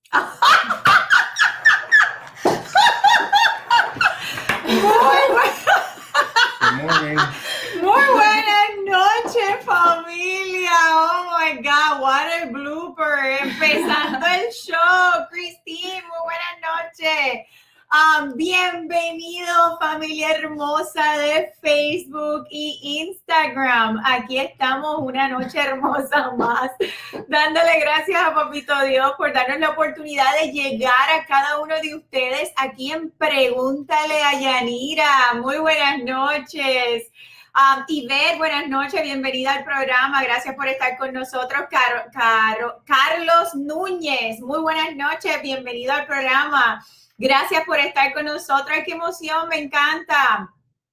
Muy buenas noches, familia. Oh my God, what a blooper. Empezando el show. Christine, muy buenas noches. Bienvenido, familia hermosa de Facebook y Instagram. Aquí estamos una noche hermosa más, dándole gracias a Papito Dios por darnos la oportunidad de llegar a cada uno de ustedes aquí en Pregúntale a Yanira. Muy buenas noches. Ivette, buenas noches, bienvenida al programa, gracias por estar con nosotros. Carlos Núñez, muy buenas noches, bienvenido al programa. Gracias por estar con nosotros. ¡Qué emoción! Me encanta.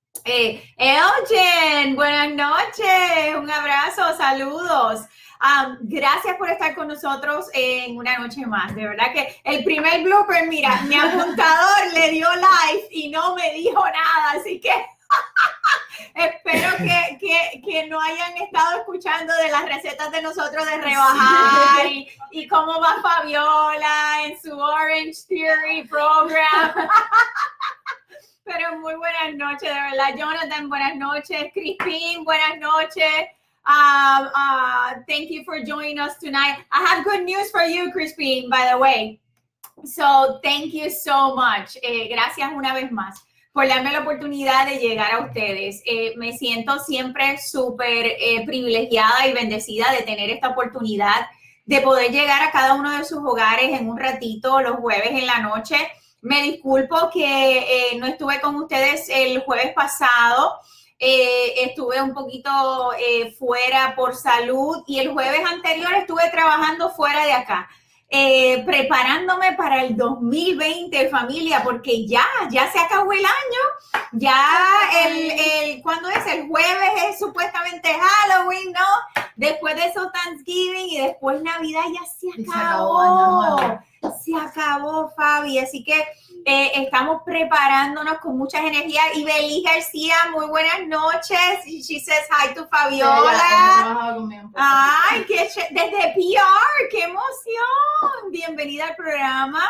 Elgen, buenas noches. Un abrazo, saludos. Gracias por estar con nosotros en una noche más. De verdad que el primer blooper, mira, mi apuntador le dio like y no me dijo nada. Así que espero que no hayan estado escuchando de las recetas de nosotros de rebajar y cómo va Fabiola en su Orange Theory Program. Pero muy buenas noches, de verdad. Jonathan, buenas noches. Crispin, buenas noches. Thank you for joining us tonight. I have good news for you, Crispin, by the way. So, thank you so much. Gracias una vez más por darme la oportunidad de llegar a ustedes. Me siento siempre súper privilegiada y bendecida de tener esta oportunidad de poder llegar a cada uno de sus hogares en un ratito los jueves en la noche. Me disculpo que no estuve con ustedes el jueves pasado. Estuve un poquito fuera por salud y el jueves anterior estuve trabajando fuera de acá. Preparándome para el 2020, familia, porque ya se acabó el año, ya ¿cuándo es? El jueves es supuestamente Halloween, ¿no? Después de eso Thanksgiving y después Navidad ya se acabó. Se acabó, Fabi, así que estamos preparándonos con muchas energías. Y Beli García, muy buenas noches. She says hi to Fabiola. Ay, desde PR, qué emoción. Bienvenida al programa.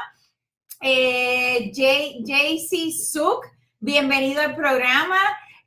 JC Suk, bienvenido al programa.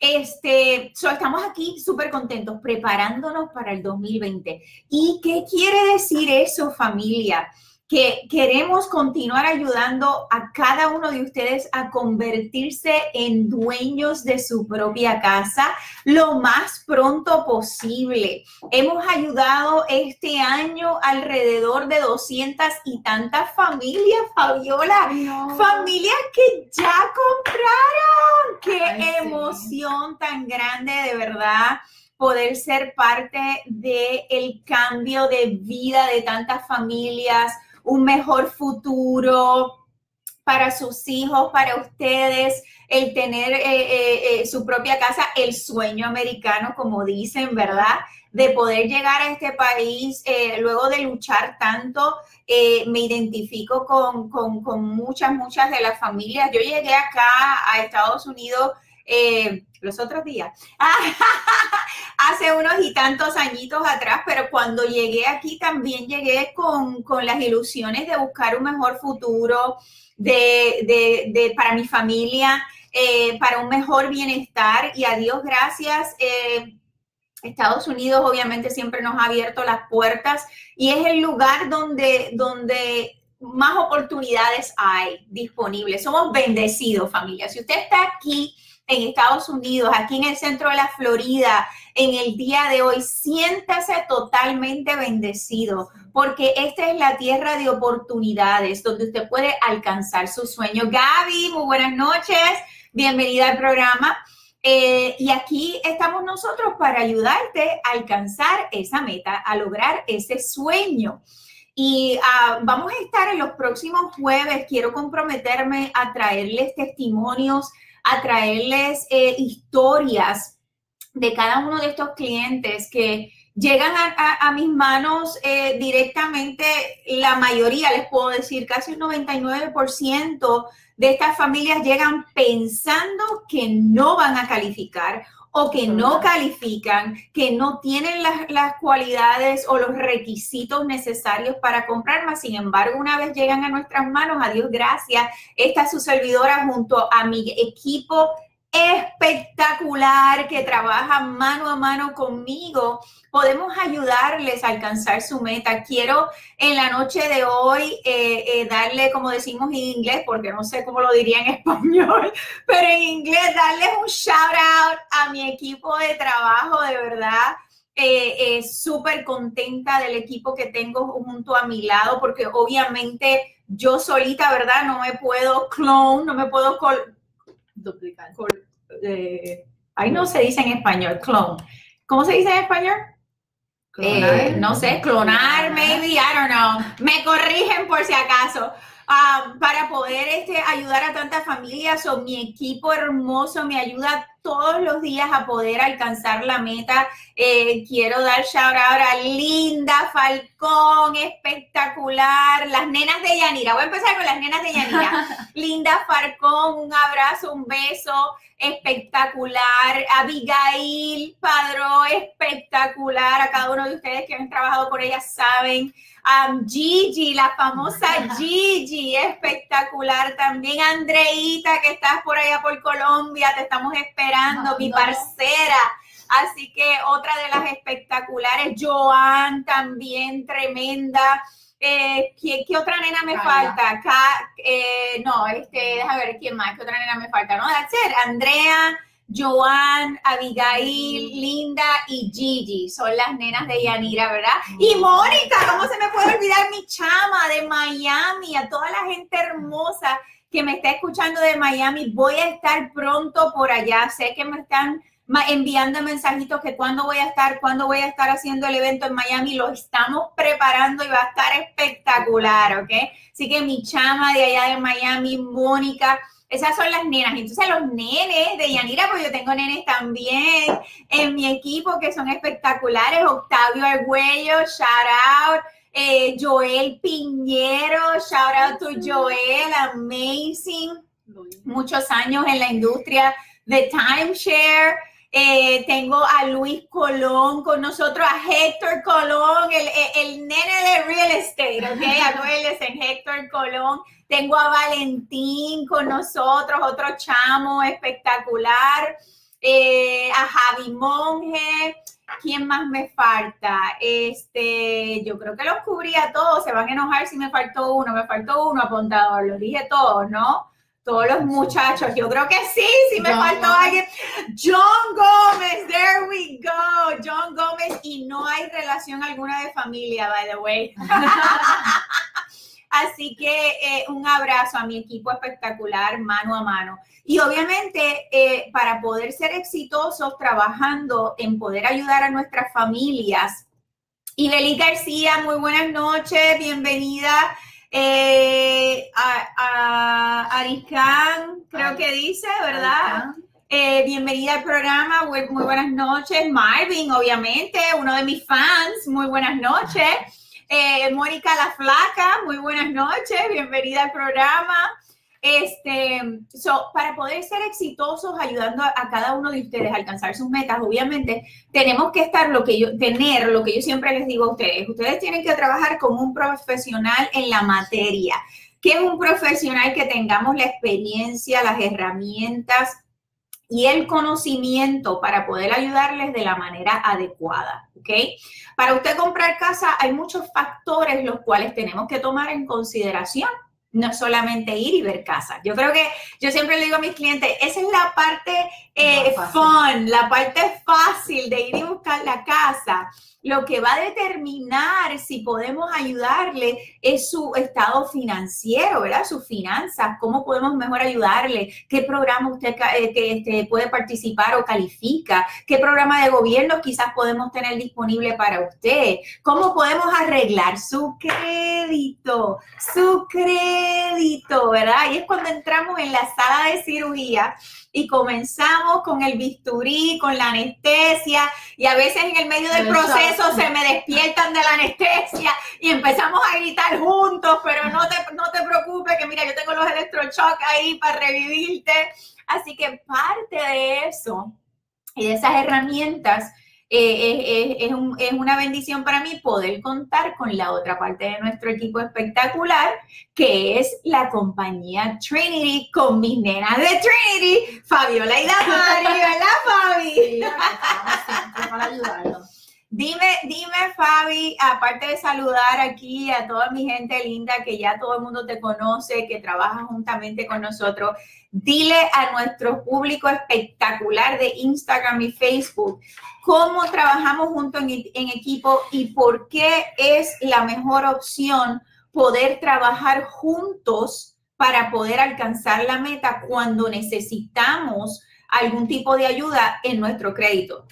Estamos aquí súper contentos, preparándonos para el 2020. ¿Y qué quiere decir eso, familia? Que queremos continuar ayudando a cada uno de ustedes a convertirse en dueños de su propia casa lo más pronto posible. Hemos ayudado este año alrededor de 200 y tantas familias, Fabiola, familias que ya compraron. ¡Qué emoción tan grande, de verdad! Poder ser parte del cambio de vida de tantas familias, un mejor futuro para sus hijos, para ustedes, el tener su propia casa, el sueño americano, como dicen, ¿verdad? De poder llegar a este país luego de luchar tanto. Me identifico con muchas de las familias. Yo llegué acá a Estados Unidos los otros días, hace unos y tantos añitos atrás, pero cuando llegué aquí también llegué con las ilusiones de buscar un mejor futuro para mi familia, para un mejor bienestar, y a Dios gracias, Estados Unidos obviamente siempre nos ha abierto las puertas y es el lugar donde más oportunidades hay disponibles. Somos bendecidos, familia. Si usted está aquí en Estados Unidos, aquí en el centro de la Florida, en el día de hoy, siéntase totalmente bendecido, porque esta es la tierra de oportunidades, donde usted puede alcanzar sus sueños. Gaby, muy buenas noches, bienvenida al programa. Y aquí estamos nosotros para ayudarte a alcanzar esa meta, a lograr ese sueño. Y vamos a estar en los próximos jueves, quiero comprometerme a traerles testimonios, a traerles historias de cada uno de estos clientes que llegan a mis manos directamente. La mayoría, les puedo decir, casi el 99% de estas familias llegan pensando que no van a calificar o que no califican, que no tienen las cualidades o los requisitos necesarios para comprar, más sin embargo, una vez llegan a nuestras manos, a Dios gracias, esta es su servidora junto a mi equipo espectacular que trabaja mano a mano conmigo, podemos ayudarles a alcanzar su meta. Quiero en la noche de hoy darle, como decimos en inglés, porque no sé cómo lo diría en español, pero en inglés darles un shout out a mi equipo de trabajo, de verdad. Súper contenta del equipo que tengo junto a mi lado, porque obviamente yo solita, ¿verdad? No me puedo clone, no me puedo duplicar. Ahí no se dice en español, clone. ¿Cómo se dice en español? No sé, clonar, maybe, I don't know. Me corrigen por si acaso. Para poder ayudar a tantas familias, o mi equipo hermoso me ayuda todos los días a poder alcanzar la meta. Quiero dar shout out a Linda Falcón, espectacular. Las nenas de Yanira. Voy a empezar con las nenas de Yanira. Linda Falcón, un abrazo, un beso, espectacular. Abigail Padró, espectacular. A cada uno de ustedes que han trabajado por ella saben. Gigi, la famosa Gigi, espectacular también. Andreita, que estás por allá por Colombia, te estamos esperando, mi parcera. Así que otra de las espectaculares, Joan, también tremenda. ¿Qué otra nena me falta? Déjame ver quién más, ¿qué otra nena me falta? No, that's it. Andrea, Joan, Abigail, Linda y Gigi son las nenas de Yanira, ¿verdad? Y Mónica, ¿cómo se me puede olvidar mi chama de Miami? A toda la gente hermosa que me está escuchando de Miami, voy a estar pronto por allá. Sé que me están enviando mensajitos que cuándo voy a estar haciendo el evento en Miami. Lo estamos preparando y va a estar espectacular, ¿ok? Así que mi chama de allá de Miami, Mónica, esas son las nenas. Entonces los nenes de Yanira, pues yo tengo nenes también en mi equipo que son espectaculares. Octavio Argüello, shout out. Joel Piñero, shout out to Joel, amazing. Muchos años en la industria de timeshare. Tengo a Luis Colón con nosotros, a Héctor Colón, el nene de real estate, ¿ok? Acuérdense, en Héctor Colón. Tengo a Valentín con nosotros, otro chamo espectacular. A Javi Monge. ¿Quién más me falta? Yo creo que los cubrí a todos. Se van a enojar si me faltó uno. Me faltó uno, apuntador. Los dije todos, ¿no? Todos los muchachos. Yo creo que sí me faltó alguien. John Gómez, there we go. John Gómez, y no hay relación alguna de familia, by the way. Así que un abrazo a mi equipo espectacular, mano a mano. Y obviamente, para poder ser exitosos trabajando en poder ayudar a nuestras familias. Ibeli García, muy buenas noches, bienvenida. A Aricán, creo que dice, ¿verdad? Bienvenida al programa, muy buenas noches. Marvin, obviamente, uno de mis fans, muy buenas noches. Mónica la Flaca, muy buenas noches, bienvenida al programa. Para poder ser exitosos ayudando a cada uno de ustedes a alcanzar sus metas, obviamente tenemos que estar tener lo que yo siempre les digo a ustedes. Ustedes tienen que trabajar con un profesional en la materia. ¿Qué es un profesional? Que tengamos la experiencia, las herramientas y el conocimiento para poder ayudarles de la manera adecuada, ¿ok? Para usted comprar casa hay muchos factores los cuales tenemos que tomar en consideración. No solamente ir y ver casas. Yo creo que yo siempre le digo a mis clientes, esa es la parte fun, la parte fácil de ir y buscar la casa. Lo que va a determinar si podemos ayudarle es su estado financiero, ¿verdad? Sus finanzas, cómo podemos mejor ayudarle, qué programa usted puede participar o califica, qué programa de gobierno quizás podemos tener disponible para usted, cómo podemos arreglar su crédito, ¿verdad? Y es cuando entramos en la sala de cirugía y comenzamos con el bisturí, con la anestesia, y a veces en el medio del proceso se me despiertan de la anestesia y empezamos a gritar juntos, pero no te preocupes, que mira, yo tengo los electroshock ahí para revivirte. Así que parte de eso Y de esas herramientas es una bendición para mí poder contar con la otra parte de nuestro equipo espectacular, que es la compañía Trinity, con mis nenas de Trinity, Fabiola y Damari, ¿verdad, Fabi? Sí, estamos siempre para ayudarlos. Dime, Fabi, aparte de saludar aquí a toda mi gente linda que ya todo el mundo te conoce, que trabaja juntamente con nosotros, dile a nuestro público espectacular de Instagram y Facebook cómo trabajamos juntos en equipo y por qué es la mejor opción poder trabajar juntos para poder alcanzar la meta cuando necesitamos algún tipo de ayuda en nuestro crédito.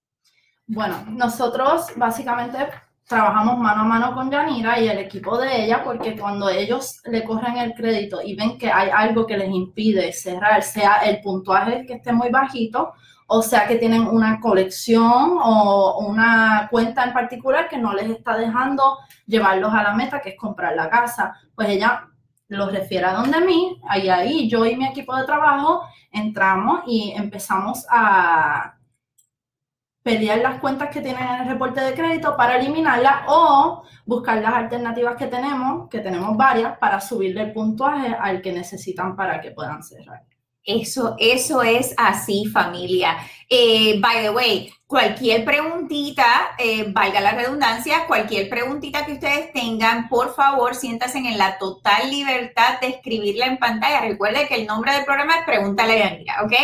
Bueno, nosotros básicamente trabajamos mano a mano con Yanira y el equipo de ella, porque cuando ellos le corren el crédito y ven que hay algo que les impide cerrar, sea el puntuaje que esté muy bajito, o sea que tienen una colección o una cuenta en particular que no les está dejando llevarlos a la meta, que es comprar la casa, pues ella los refiere a donde mí, ahí yo y mi equipo de trabajo entramos y empezamos a pelear las cuentas que tienen en el reporte de crédito para eliminarlas o buscar las alternativas que tenemos varias, para subirle el puntuaje al que necesitan para que puedan cerrar. Eso es así, familia. By the way, cualquier preguntita, valga la redundancia, cualquier preguntita que ustedes tengan, por favor, siéntanse en la total libertad de escribirla en pantalla. Recuerde que el nombre del programa es Pregúntale a Yanira, ¿ok?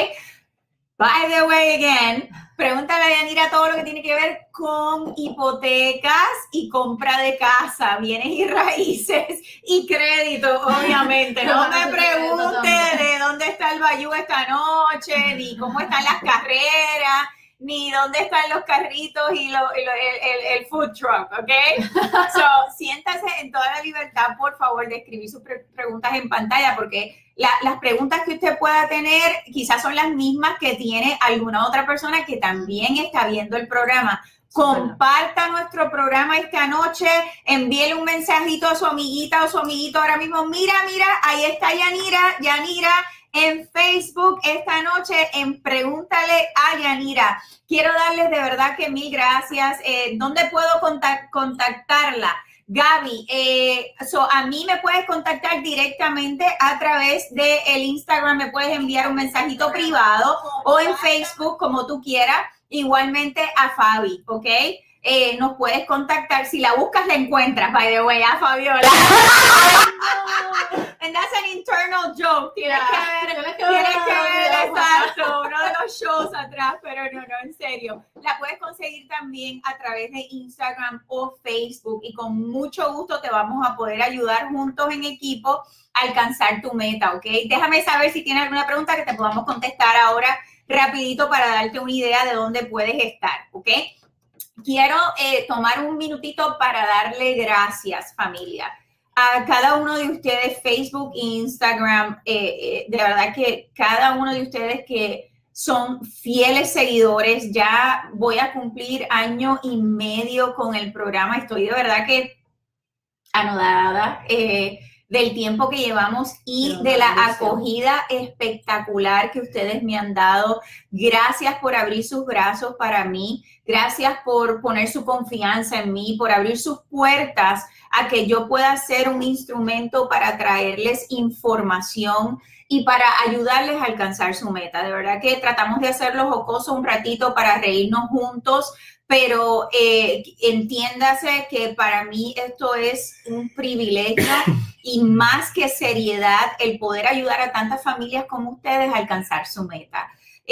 By the way, again, pregúntale a Yanira todo lo que tiene que ver con hipotecas y compra de casa, bienes y raíces y crédito, obviamente. No me pregunte de dónde está el Bayou esta noche, ni cómo están las carreras, ni dónde están los carritos y el food truck, ¿ok? So, siéntase en toda la libertad, por favor, de escribir sus preguntas en pantalla, porque las preguntas que usted pueda tener quizás son las mismas que tiene alguna otra persona que también está viendo el programa. Comparta nuestro programa esta noche, envíele un mensajito a su amiguita o su amiguito ahora mismo. Mira, ahí está Yanira en Facebook esta noche en Pregúntale a Yanira. Quiero darles de verdad que mil gracias. ¿Dónde puedo contactarla? Gaby, a mí me puedes contactar directamente a través del Instagram, me puedes enviar un mensajito privado o en Facebook, como tú quieras, igualmente a Fabi, ¿ok? Nos puedes contactar, si la buscas la encuentras, by the way, a Fabiola. And that's an internal joke. Tienes que ver, exacto, uno de los shows atrás, pero no, en serio. La puedes conseguir también a través de Instagram o Facebook y con mucho gusto te vamos a poder ayudar juntos en equipo a alcanzar tu meta, ¿ok? Déjame saber si tienes alguna pregunta que te podamos contestar ahora rapidito para darte una idea de dónde puedes estar, ¿ok? Quiero tomar un minutito para darle gracias, familia, a cada uno de ustedes, Facebook e Instagram. De verdad que cada uno de ustedes que son fieles seguidores, ya voy a cumplir 1 año y medio con el programa. Estoy de verdad que anodada del tiempo que llevamos y de la acogida espectacular que ustedes me han dado. Gracias por abrir sus brazos para mí. Gracias por poner su confianza en mí, por abrir sus puertas a que yo pueda ser un instrumento para traerles información y para ayudarles a alcanzar su meta. De verdad que tratamos de hacerlo jocoso un ratito para reírnos juntos, pero entiéndase que para mí esto es un privilegio y más que seriedad el poder ayudar a tantas familias como ustedes a alcanzar su meta.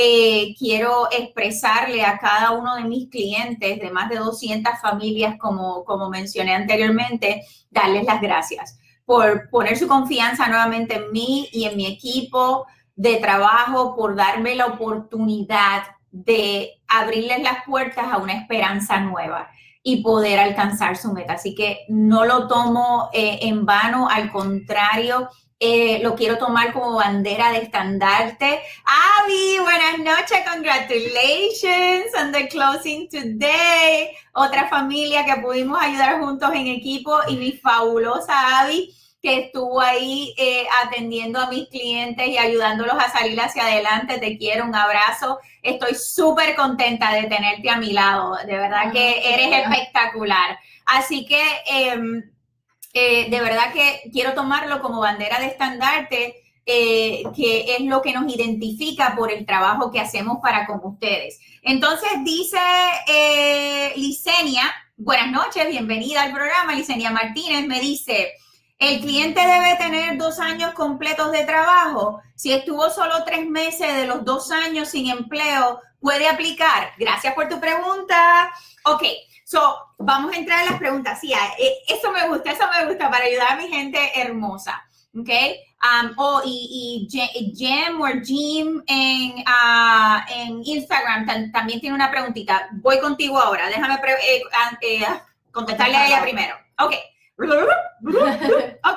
Quiero expresarle a cada uno de mis clientes de más de 200 familias, como mencioné anteriormente, darles las gracias por poner su confianza nuevamente en mí y en mi equipo de trabajo, por darme la oportunidad de abrirles las puertas a una esperanza nueva y poder alcanzar su meta. Así que no lo tomo en vano, al contrario, lo quiero tomar como bandera de estandarte. Avi, buenas noches, congratulations on the closing today. Otra familia que pudimos ayudar juntos en equipo y mi fabulosa Avi, que estuvo ahí atendiendo a mis clientes y ayudándolos a salir hacia adelante. Te quiero, un abrazo. Estoy súper contenta de tenerte a mi lado. De verdad que eres espectacular. Así que de verdad que quiero tomarlo como bandera de estandarte, que es lo que nos identifica por el trabajo que hacemos para con ustedes. Entonces dice Licenia, buenas noches, bienvenida al programa. Licenia Martínez me dice, el cliente debe tener 2 años completos de trabajo. Si estuvo solo 3 meses de los 2 años sin empleo, ¿puede aplicar? Gracias por tu pregunta. Ok, so vamos a entrar a las preguntas. Sí, eso me gusta para ayudar a mi gente hermosa. Ok, y Jem o Jim en Instagram también tiene una preguntita. Voy contigo ahora. Déjame contestarle a ella primero. Ok. Ok.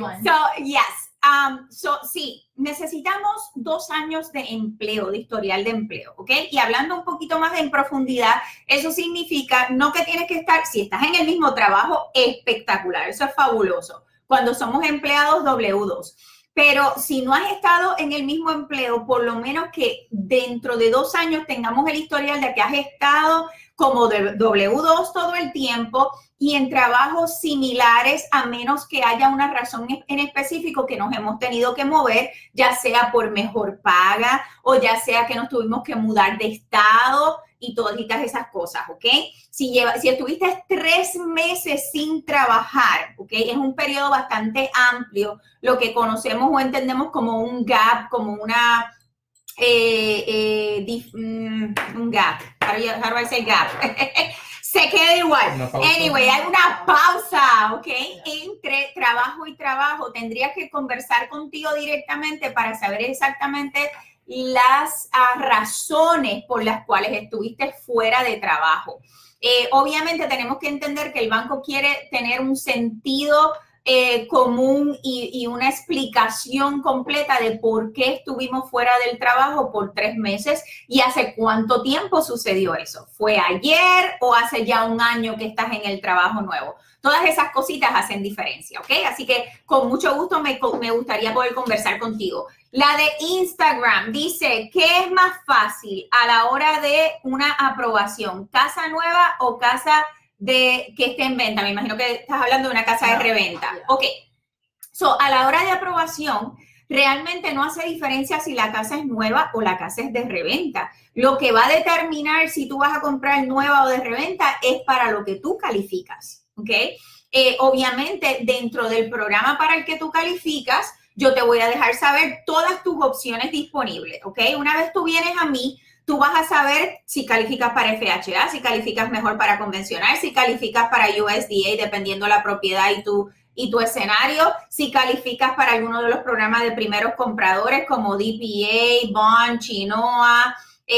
Sí, necesitamos 2 años de empleo, de historial de empleo, ¿ok? Y hablando un poquito más en profundidad, eso significa no que tienes que estar, si estás en el mismo trabajo, espectacular, eso es fabuloso. Cuando somos empleados W2. Pero si no has estado en el mismo empleo, por lo menos que dentro de 2 años tengamos el historial de que has estado como de W2 todo el tiempo y en trabajos similares, a menos que haya una razón en específico que nos hemos tenido que mover, ya sea por mejor paga o ya sea que nos tuvimos que mudar de estado y todas esas cosas, ¿ok? Si estuviste 3 meses sin trabajar, ¿ok? Es un periodo bastante amplio, lo que conocemos o entendemos como un gap, como una... un gap. How do I say gap? Se queda igual. Anyway, hay una pausa, ¿ok? Entre trabajo y trabajo. Tendrías que conversar contigo directamente para saber exactamente las razones por las cuales estuviste fuera de trabajo. Obviamente tenemos que entender que el banco quiere tener un sentido común y una explicación completa de por qué estuvimos fuera del trabajo por 3 meses y hace cuánto tiempo sucedió eso. ¿Fue ayer o hace ya 1 año que estás en el trabajo nuevo? Todas esas cositas hacen diferencia, ¿ok? Así que con mucho gusto me gustaría poder conversar contigo. La de Instagram dice, ¿qué es más fácil a la hora de una aprobación? ¿Casa nueva o casa de que esté en venta? Me imagino que estás hablando de una casa de reventa. Ok. So, a la hora de aprobación, realmente no hace diferencia si la casa es nueva o la casa es de reventa. Lo que va a determinar si tú vas a comprar nueva o de reventa es para lo que tú calificas. Ok. Obviamente, dentro del programa para el que tú calificas, yo te voy a dejar saber todas tus opciones disponibles. Ok. Una vez tú vienes a mí, tú vas a saber si calificas para FHA, si calificas mejor para convencional, si calificas para USDA, dependiendo la propiedad y tu escenario, si calificas para alguno de los programas de primeros compradores como DPA, Bond, Chinoa,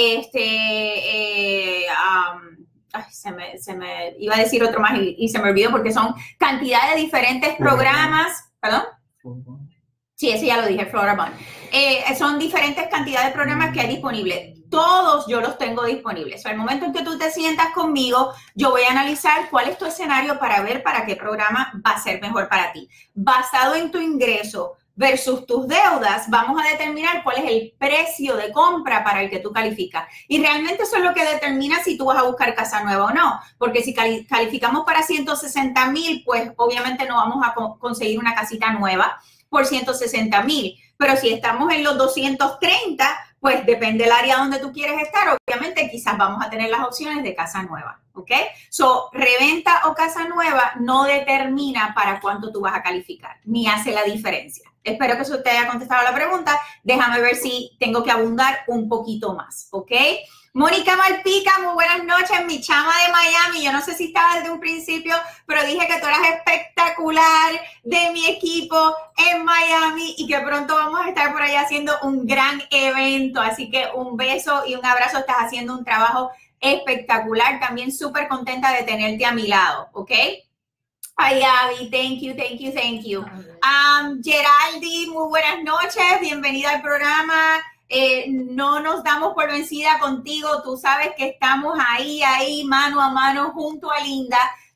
se me iba a decir otro más y se me olvidó porque son cantidad de diferentes programas. ¿Perdón? Sí, ese ya lo dije, Flora Bond. Son diferentes cantidades de programas que hay disponibles. Todos yo los tengo disponibles. Al momento en que tú te sientas conmigo, yo voy a analizar cuál es tu escenario para ver para qué programa va a ser mejor para ti. Basado en tu ingreso versus tus deudas, vamos a determinar cuál es el precio de compra para el que tú calificas. Y realmente eso es lo que determina si tú vas a buscar casa nueva o no. Porque si calificamos para 160,000, pues obviamente no vamos a conseguir una casita nueva por 160,000. Pero si estamos en los 230, pues depende del área donde tú quieres estar. Obviamente quizás vamos a tener las opciones de casa nueva, ¿ok? So, reventa o casa nueva no determina para cuánto tú vas a calificar, ni hace la diferencia. Espero que eso te haya contestado la pregunta. Déjame ver si tengo que abundar un poquito más, ¿ok? Mónica Malpica, muy buenas noches, mi chama de Miami. Yo no sé si estaba desde un principio, pero dije que tú eras espectacular, de mi equipo en Miami y que pronto vamos a estar por allá haciendo un gran evento. Así que un beso y un abrazo. Estás haciendo un trabajo espectacular. También súper contenta de tenerte a mi lado, ¿ok? Ay, Abby, thank you, thank you, thank you. Geraldi, muy buenas noches, bienvenida al programa. No nos damos por vencida contigo, tú sabes que estamos ahí, mano a mano, junto a Linda,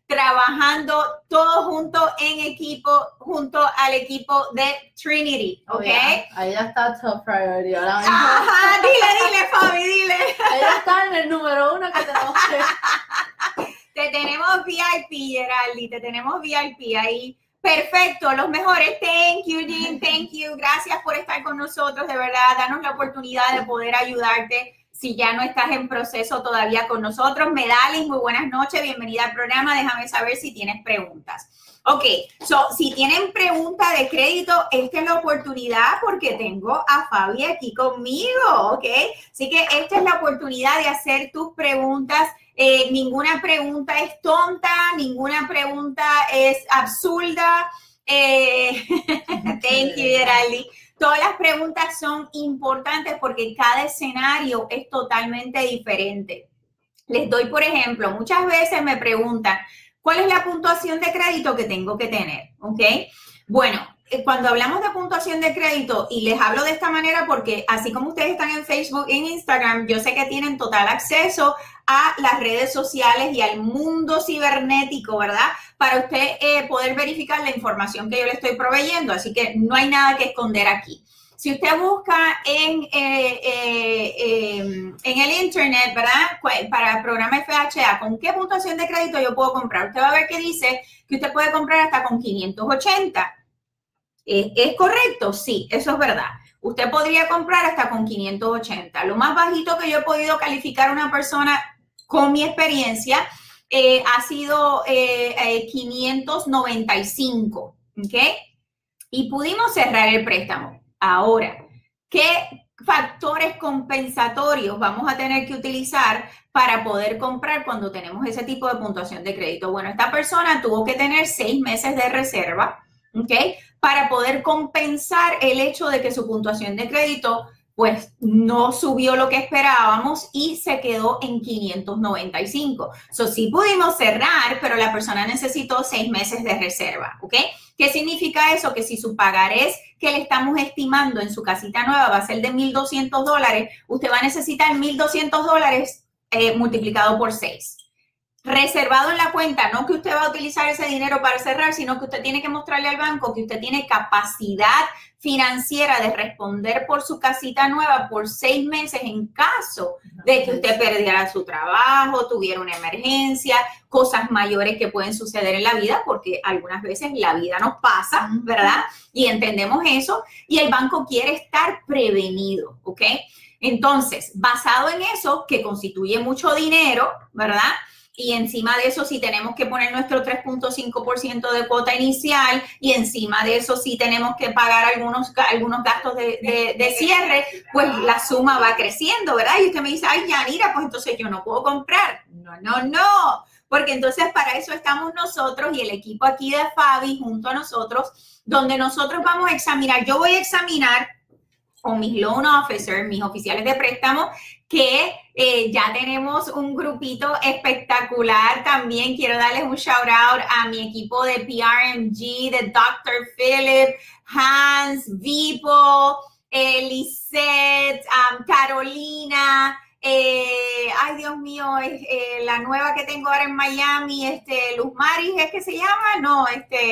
trabajando todos juntos en equipo, junto al equipo de Trinity, ¿ok? Ahí ya está top priority ahora mismo. Ajá, dile, Fabi, dile. Ella está en el número 1 que tenemos que... Te tenemos VIP, Geraldi, te tenemos VIP ahí. Perfecto, los mejores. Thank you, Jean, thank you. Gracias por estar con nosotros, de verdad. Danos la oportunidad de poder ayudarte. Si ya no estás en proceso todavía con nosotros, Medalis, muy buenas noches, bienvenida al programa. Déjame saber si tienes preguntas. Ok, si tienen pregunta de crédito, esta es la oportunidad porque tengo a Fabi aquí conmigo, ¿ok? Así que esta es la oportunidad de hacer tus preguntas. Ninguna pregunta es tonta, ninguna pregunta es absurda. Thank you, Geraldi. Todas las preguntas son importantes porque cada escenario es totalmente diferente. Les doy, por ejemplo, muchas veces me preguntan, ¿cuál es la puntuación de crédito que tengo que tener? ¿Ok? Bueno, cuando hablamos de puntuación de crédito, y les hablo de esta manera porque así como ustedes están en Facebook, en Instagram, yo sé que tienen total acceso a las redes sociales y al mundo cibernético, ¿verdad? Para usted poder verificar la información que yo le estoy proveyendo. Así que no hay nada que esconder aquí. Si usted busca en el internet, ¿verdad? Para el programa FHA, ¿con qué puntuación de crédito yo puedo comprar? Usted va a ver que dice que usted puede comprar hasta con 580. ¿Es correcto? Sí, eso es verdad. Usted podría comprar hasta con 580. Lo más bajito que yo he podido calificar a una persona con mi experiencia ha sido 595, ¿ok? Y pudimos cerrar el préstamo. Ahora, ¿qué factores compensatorios vamos a tener que utilizar para poder comprar cuando tenemos ese tipo de puntuación de crédito? Bueno, esta persona tuvo que tener 6 meses de reserva, ¿ok? Para poder compensar el hecho de que su puntuación de crédito pues no subió lo que esperábamos y se quedó en 595. Sí pudimos cerrar, pero la persona necesitó 6 meses de reserva, ¿ok? ¿Qué significa eso? Que si su pagarés que le estamos estimando en su casita nueva va a ser de $1,200, usted va a necesitar $1,200 multiplicado por 6. Reservado en la cuenta, no que usted va a utilizar ese dinero para cerrar, sino que usted tiene que mostrarle al banco que usted tiene capacidad financiera de responder por su casita nueva por 6 meses en caso de que usted perdiera su trabajo, tuviera una emergencia, cosas mayores que pueden suceder en la vida, porque algunas veces la vida nos pasa, ¿verdad? Y entendemos eso, y el banco quiere estar prevenido, ¿ok? Entonces, basado en eso, que constituye mucho dinero, ¿verdad? Y encima de eso, si tenemos que poner nuestro 3.5% de cuota inicial y encima de eso, si tenemos que pagar algunos gastos de cierre, pues la suma va creciendo, ¿verdad? Y usted me dice, ay, Yanira, pues entonces yo no puedo comprar. No. Porque entonces para eso estamos nosotros y el equipo aquí de Fabi junto a nosotros, donde nosotros vamos a examinar, yo voy a examinar con mis loan officers, mis oficiales de préstamo, que ya tenemos un grupito espectacular. También quiero darles un shout out a mi equipo de PRMG, de Dr. Philip, Hans, Vipo, Lisette, Carolina, ay Dios mío, la nueva que tengo ahora en Miami, Luz Maris, ¿es que se llama? No,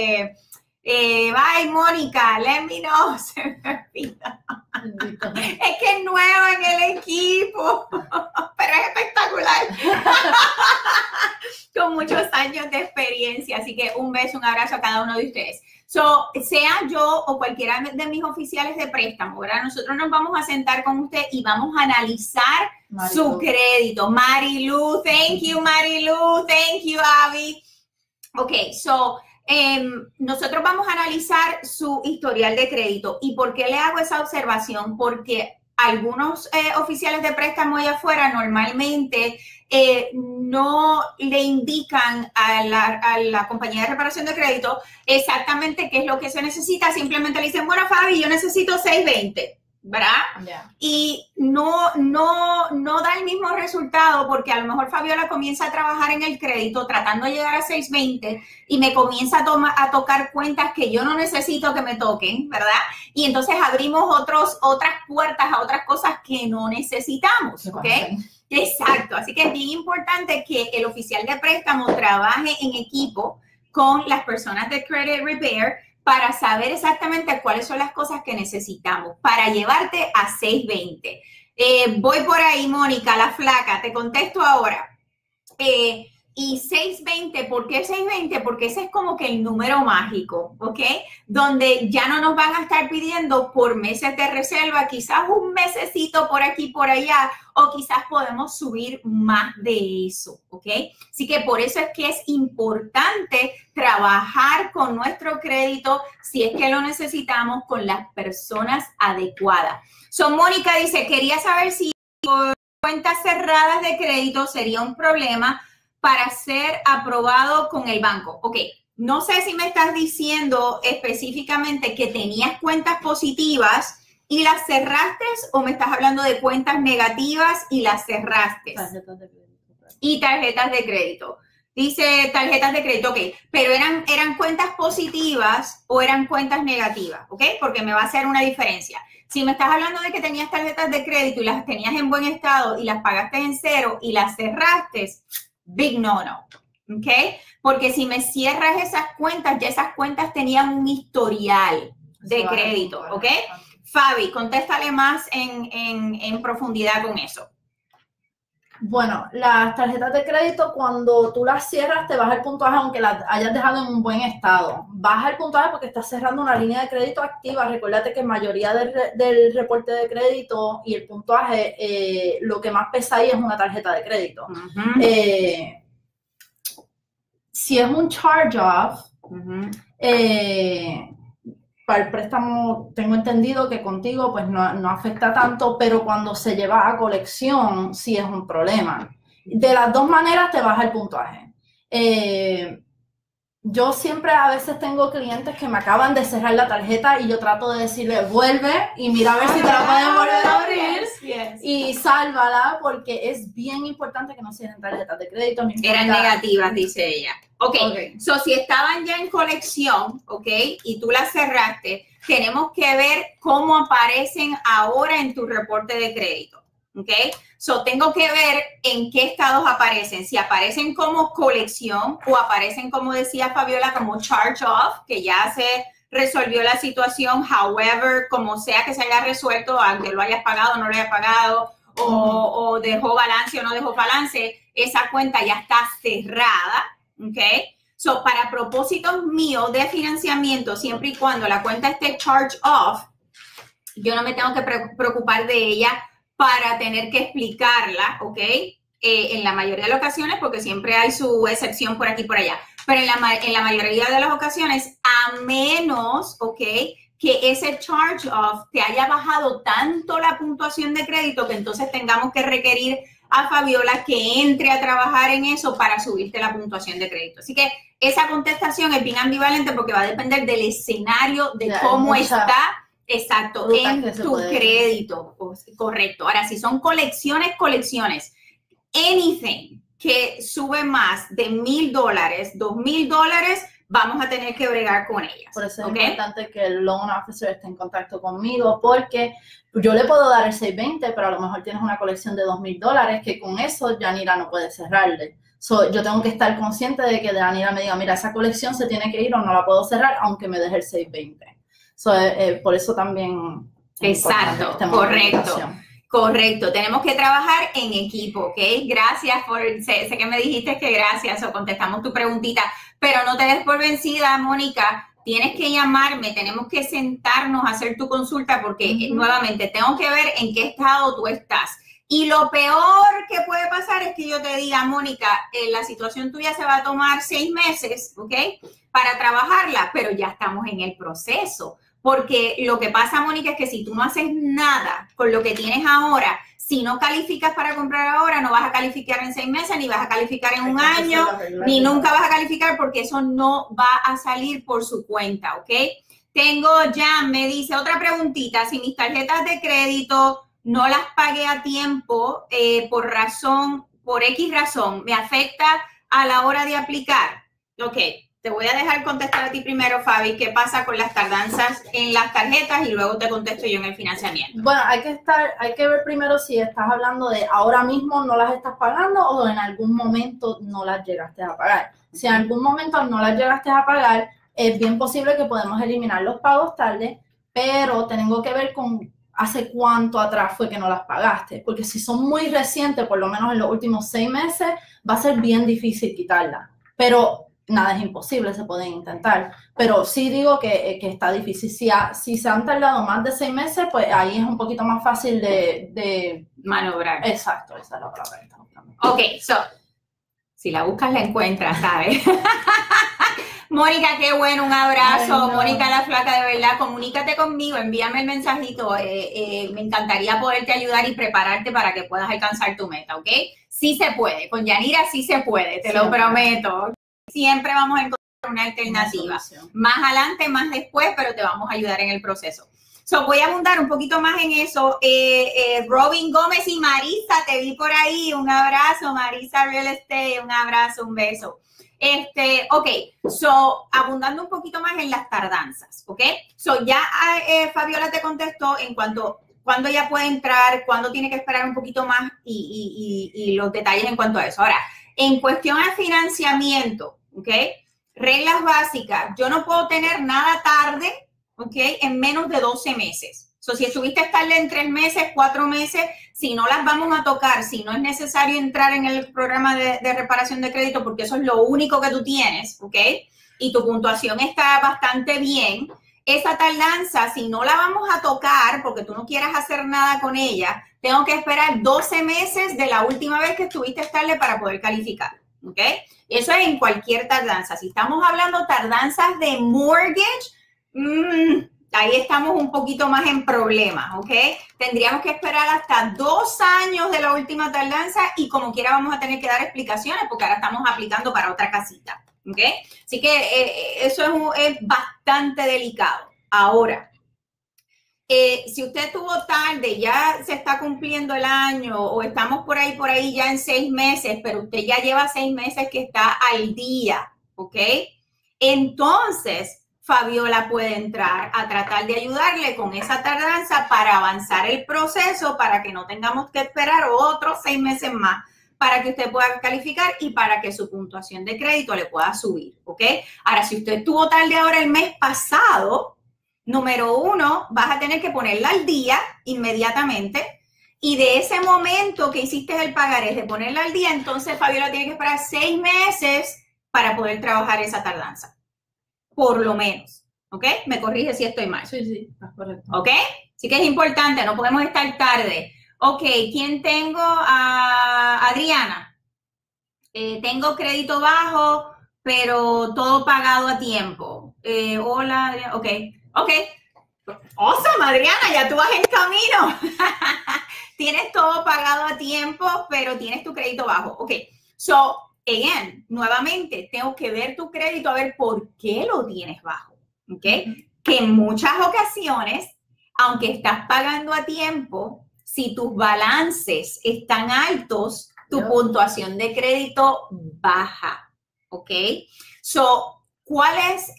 bye, Mónica, let me know. Se me olvida. Es que es nueva en el equipo, pero es espectacular. Con muchos años de experiencia. Así que un beso, un abrazo a cada uno de ustedes. Sea yo o cualquiera de mis oficiales de préstamo, ¿verdad? Nosotros nos vamos a sentar con usted y vamos a analizar su crédito. Marilu, thank you, Marilu. Thank you, Abby. Ok, nosotros vamos a analizar su historial de crédito. ¿Y por qué le hago esa observación? Porque algunos oficiales de préstamo allá afuera normalmente no le indican a la compañía de reparación de crédito exactamente qué es lo que se necesita. Simplemente le dicen, bueno, Fabi, yo necesito 620. ¿Verdad? Yeah. Y no da el mismo resultado porque a lo mejor Fabiola comienza a trabajar en el crédito tratando de llegar a 620 y me comienza a tocar cuentas que yo no necesito que me toquen, ¿verdad? Y entonces abrimos otras puertas a otras cosas que no necesitamos, ¿ok? Exacto, así que es bien importante que el oficial de préstamo trabaje en equipo con las personas de Credit Repair para saber exactamente cuáles son las cosas que necesitamos para llevarte a 620. Voy por ahí, Mónica, la flaca, te contesto ahora. Y 620, ¿por qué 620? Porque ese es como que el número mágico, ¿ok? Donde ya no nos van a estar pidiendo por meses de reserva, quizás un mesecito por aquí, por allá, o quizás podemos subir más de eso, ¿ok? Así que por eso es que es importante trabajar con nuestro crédito, si es que lo necesitamos, con las personas adecuadas. Mónica dice, quería saber si por cuentas cerradas de crédito sería un problema para ser aprobado con el banco. Ok, no sé si me estás diciendo específicamente que tenías cuentas positivas y las cerraste, o me estás hablando de cuentas negativas y las cerraste. Tarjetas de crédito. Y tarjetas de crédito. Dice tarjetas de crédito, ok, pero eran cuentas positivas o eran cuentas negativas, ok, porque me va a hacer una diferencia. Si me estás hablando de que tenías tarjetas de crédito y las tenías en buen estado y las pagaste en cero y las cerraste, big no-no, ¿ok? Porque si me cierras esas cuentas, ya esas cuentas tenían un historial de crédito, ¿ok? Fabi, contéstale más en profundidad con eso. Bueno, las tarjetas de crédito, cuando tú las cierras, te baja el puntaje aunque las hayas dejado en un buen estado. Baja el puntaje porque estás cerrando una línea de crédito activa. Recuérdate que mayoría del reporte de crédito y el puntaje, lo que más pesa ahí es una tarjeta de crédito. Si es un charge-off, para el préstamo tengo entendido que contigo pues no afecta tanto, pero cuando se lleva a colección sí es un problema. De las dos maneras te baja el puntaje. Yo siempre a veces tengo clientes que me acaban de cerrar la tarjeta y yo trato de decirle, vuelve y mira a ver si te la pueden volver a abrir y sálvala, porque es bien importante que no cierren tarjetas de crédito. Eran negativas, dice ella. Ok, so si estaban ya en colección, ok, y tú las cerraste, tenemos que ver cómo aparecen ahora en tu reporte de crédito, ok. So tengo que ver en qué estados aparecen, si aparecen como colección o aparecen, como decía Fabiola, como charge off, que ya se resolvió la situación, however, como sea que se haya resuelto, aunque lo hayas pagado o no lo hayas pagado, o dejó balance o no dejó balance, esa cuenta ya está cerrada. ¿Ok? So, para propósitos míos de financiamiento, siempre y cuando la cuenta esté charge off, yo no me tengo que preocupar de ella para tener que explicarla, ¿ok? En la mayoría de las ocasiones, porque siempre hay su excepción por aquí y por allá, pero en la mayoría de las ocasiones, a menos, ¿ok?, que ese charge off te haya bajado tanto la puntuación de crédito que entonces tengamos que requerir a Fabiola que entre a trabajar en eso para subirte la puntuación de crédito. Así que esa contestación es bien ambivalente porque va a depender del escenario, de cómo está, exacto, en tu crédito. Correcto. Ahora, si son colecciones, anything que sube más de $1,000, $2,000, vamos a tener que bregar con ellas. Por eso es importante que el loan officer esté en contacto conmigo, porque yo le puedo dar el 620, pero a lo mejor tienes una colección de $2,000 que con eso Yanira no puede cerrarle. So, yo tengo que estar consciente de que Yanira me diga, mira, esa colección se tiene que ir o no la puedo cerrar, aunque me deje el 620. So, por eso también... Exacto, correcto. Correcto, tenemos que trabajar en equipo, ¿ok? Gracias por, sé que me dijiste que gracias o contestamos tu preguntita, pero no te des por vencida, Mónica, tienes que llamarme, tenemos que sentarnos a hacer tu consulta porque nuevamente tengo que ver en qué estado tú estás. Y lo peor que puede pasar es que yo te diga, Mónica, la situación tuya se va a tomar 6 meses, ¿ok? Para trabajarla, pero ya estamos en el proceso. Porque lo que pasa, Mónica, es que si tú no haces nada con lo que tienes ahora, si no calificas para comprar ahora, no vas a calificar en 6 meses, ni vas a calificar en un año, ni nunca vas a calificar porque eso no va a salir por su cuenta, ¿ok? Tengo ya, me dice otra preguntita, si mis tarjetas de crédito no las pagué a tiempo por X razón, ¿me afecta a la hora de aplicar? Ok, te voy a dejar contestar a ti primero, Fabi, qué pasa con las tardanzas en las tarjetas y luego te contesto yo en el financiamiento. Bueno, hay que ver primero si estás hablando de ahora mismo no las estás pagando o en algún momento no las llegaste a pagar. Si en algún momento no las llegaste a pagar, es bien posible que podemos eliminar los pagos tarde, pero tengo que ver con hace cuánto atrás fue que no las pagaste, porque si son muy recientes, por lo menos en los últimos 6 meses, va a ser bien difícil quitarlas, pero nada es imposible, se pueden intentar, pero sí digo que está difícil. Si se han tardado más de 6 meses, pues ahí es un poquito más fácil de maniobrar. Exacto, esa es la palabra que estamos buscando. Ok, si la buscas la encuentras, ¿sabes? Mónica, qué bueno, un abrazo. Ay, no. Mónica la flaca, de verdad, comunícate conmigo, envíame el mensajito. Me encantaría poderte ayudar y prepararte para que puedas alcanzar tu meta, ¿ok? Sí se puede, con Yanira sí se puede, te lo prometo. Siempre vamos a encontrar una alternativa. Más adelante, más después, pero te vamos a ayudar en el proceso. Voy a abundar un poquito más en eso. Robin Gómez y Marisa, te vi por ahí. Un abrazo, Marisa Real Estate, un abrazo, un beso. Ok, abundando un poquito más en las tardanzas, ok. Ya Fabiola te contestó en cuanto cuándo ya puede entrar, cuándo tiene que esperar un poquito más y los detalles en cuanto a eso. Ahora, en cuestión al financiamiento, ok, reglas básicas, yo no puedo tener nada tarde, ok, en menos de 12 meses. Si estuviste tarde en 3 meses, 4 meses, si no las vamos a tocar, si no es necesario entrar en el programa de reparación de crédito, porque eso es lo único que tú tienes, ¿ok? Y tu puntuación está bastante bien, esa tardanza, si no la vamos a tocar, porque tú no quieras hacer nada con ella, tengo que esperar 12 meses de la última vez que estuviste tarde para poder calificar, ¿ok? Eso es en cualquier tardanza. Si estamos hablando tardanzas de mortgage, ahí estamos un poquito más en problemas, ¿ok? Tendríamos que esperar hasta 2 años de la última tardanza y como quiera vamos a tener que dar explicaciones porque ahora estamos aplicando para otra casita, ¿ok? Así que eso es bastante delicado. Ahora, si usted estuvo tarde, ya se está cumpliendo el año o estamos por ahí ya en 6 meses, pero usted ya lleva 6 meses que está al día, ¿ok? Entonces, Fabiola puede entrar a tratar de ayudarle con esa tardanza para avanzar el proceso, para que no tengamos que esperar otros 6 meses más para que usted pueda calificar y para que su puntuación de crédito le pueda subir, ¿ok? Ahora, si usted estuvo tarde ahora el mes pasado, número 1, vas a tener que ponerla al día inmediatamente y de ese momento que hiciste el pagaré de ponerla al día, entonces Fabiola tiene que esperar 6 meses para poder trabajar esa tardanza. Por lo menos, ¿ok? Me corrige si estoy mal. Sí, está correcto. ¿Ok? Así que es importante, no podemos estar tarde. Ok, ¿quién tengo? Adriana. Tengo crédito bajo, pero todo pagado a tiempo. Hola, Adriana. Ok. Awesome, Adriana, ya tú vas en camino. Tienes todo pagado a tiempo, pero tienes tu crédito bajo. Ok, again, nuevamente, tengo que ver tu crédito a ver por qué lo tienes bajo, ¿ok? Que en muchas ocasiones, aunque estás pagando a tiempo, si tus balances están altos, tu puntuación de crédito baja, ¿ok? ¿Cuál es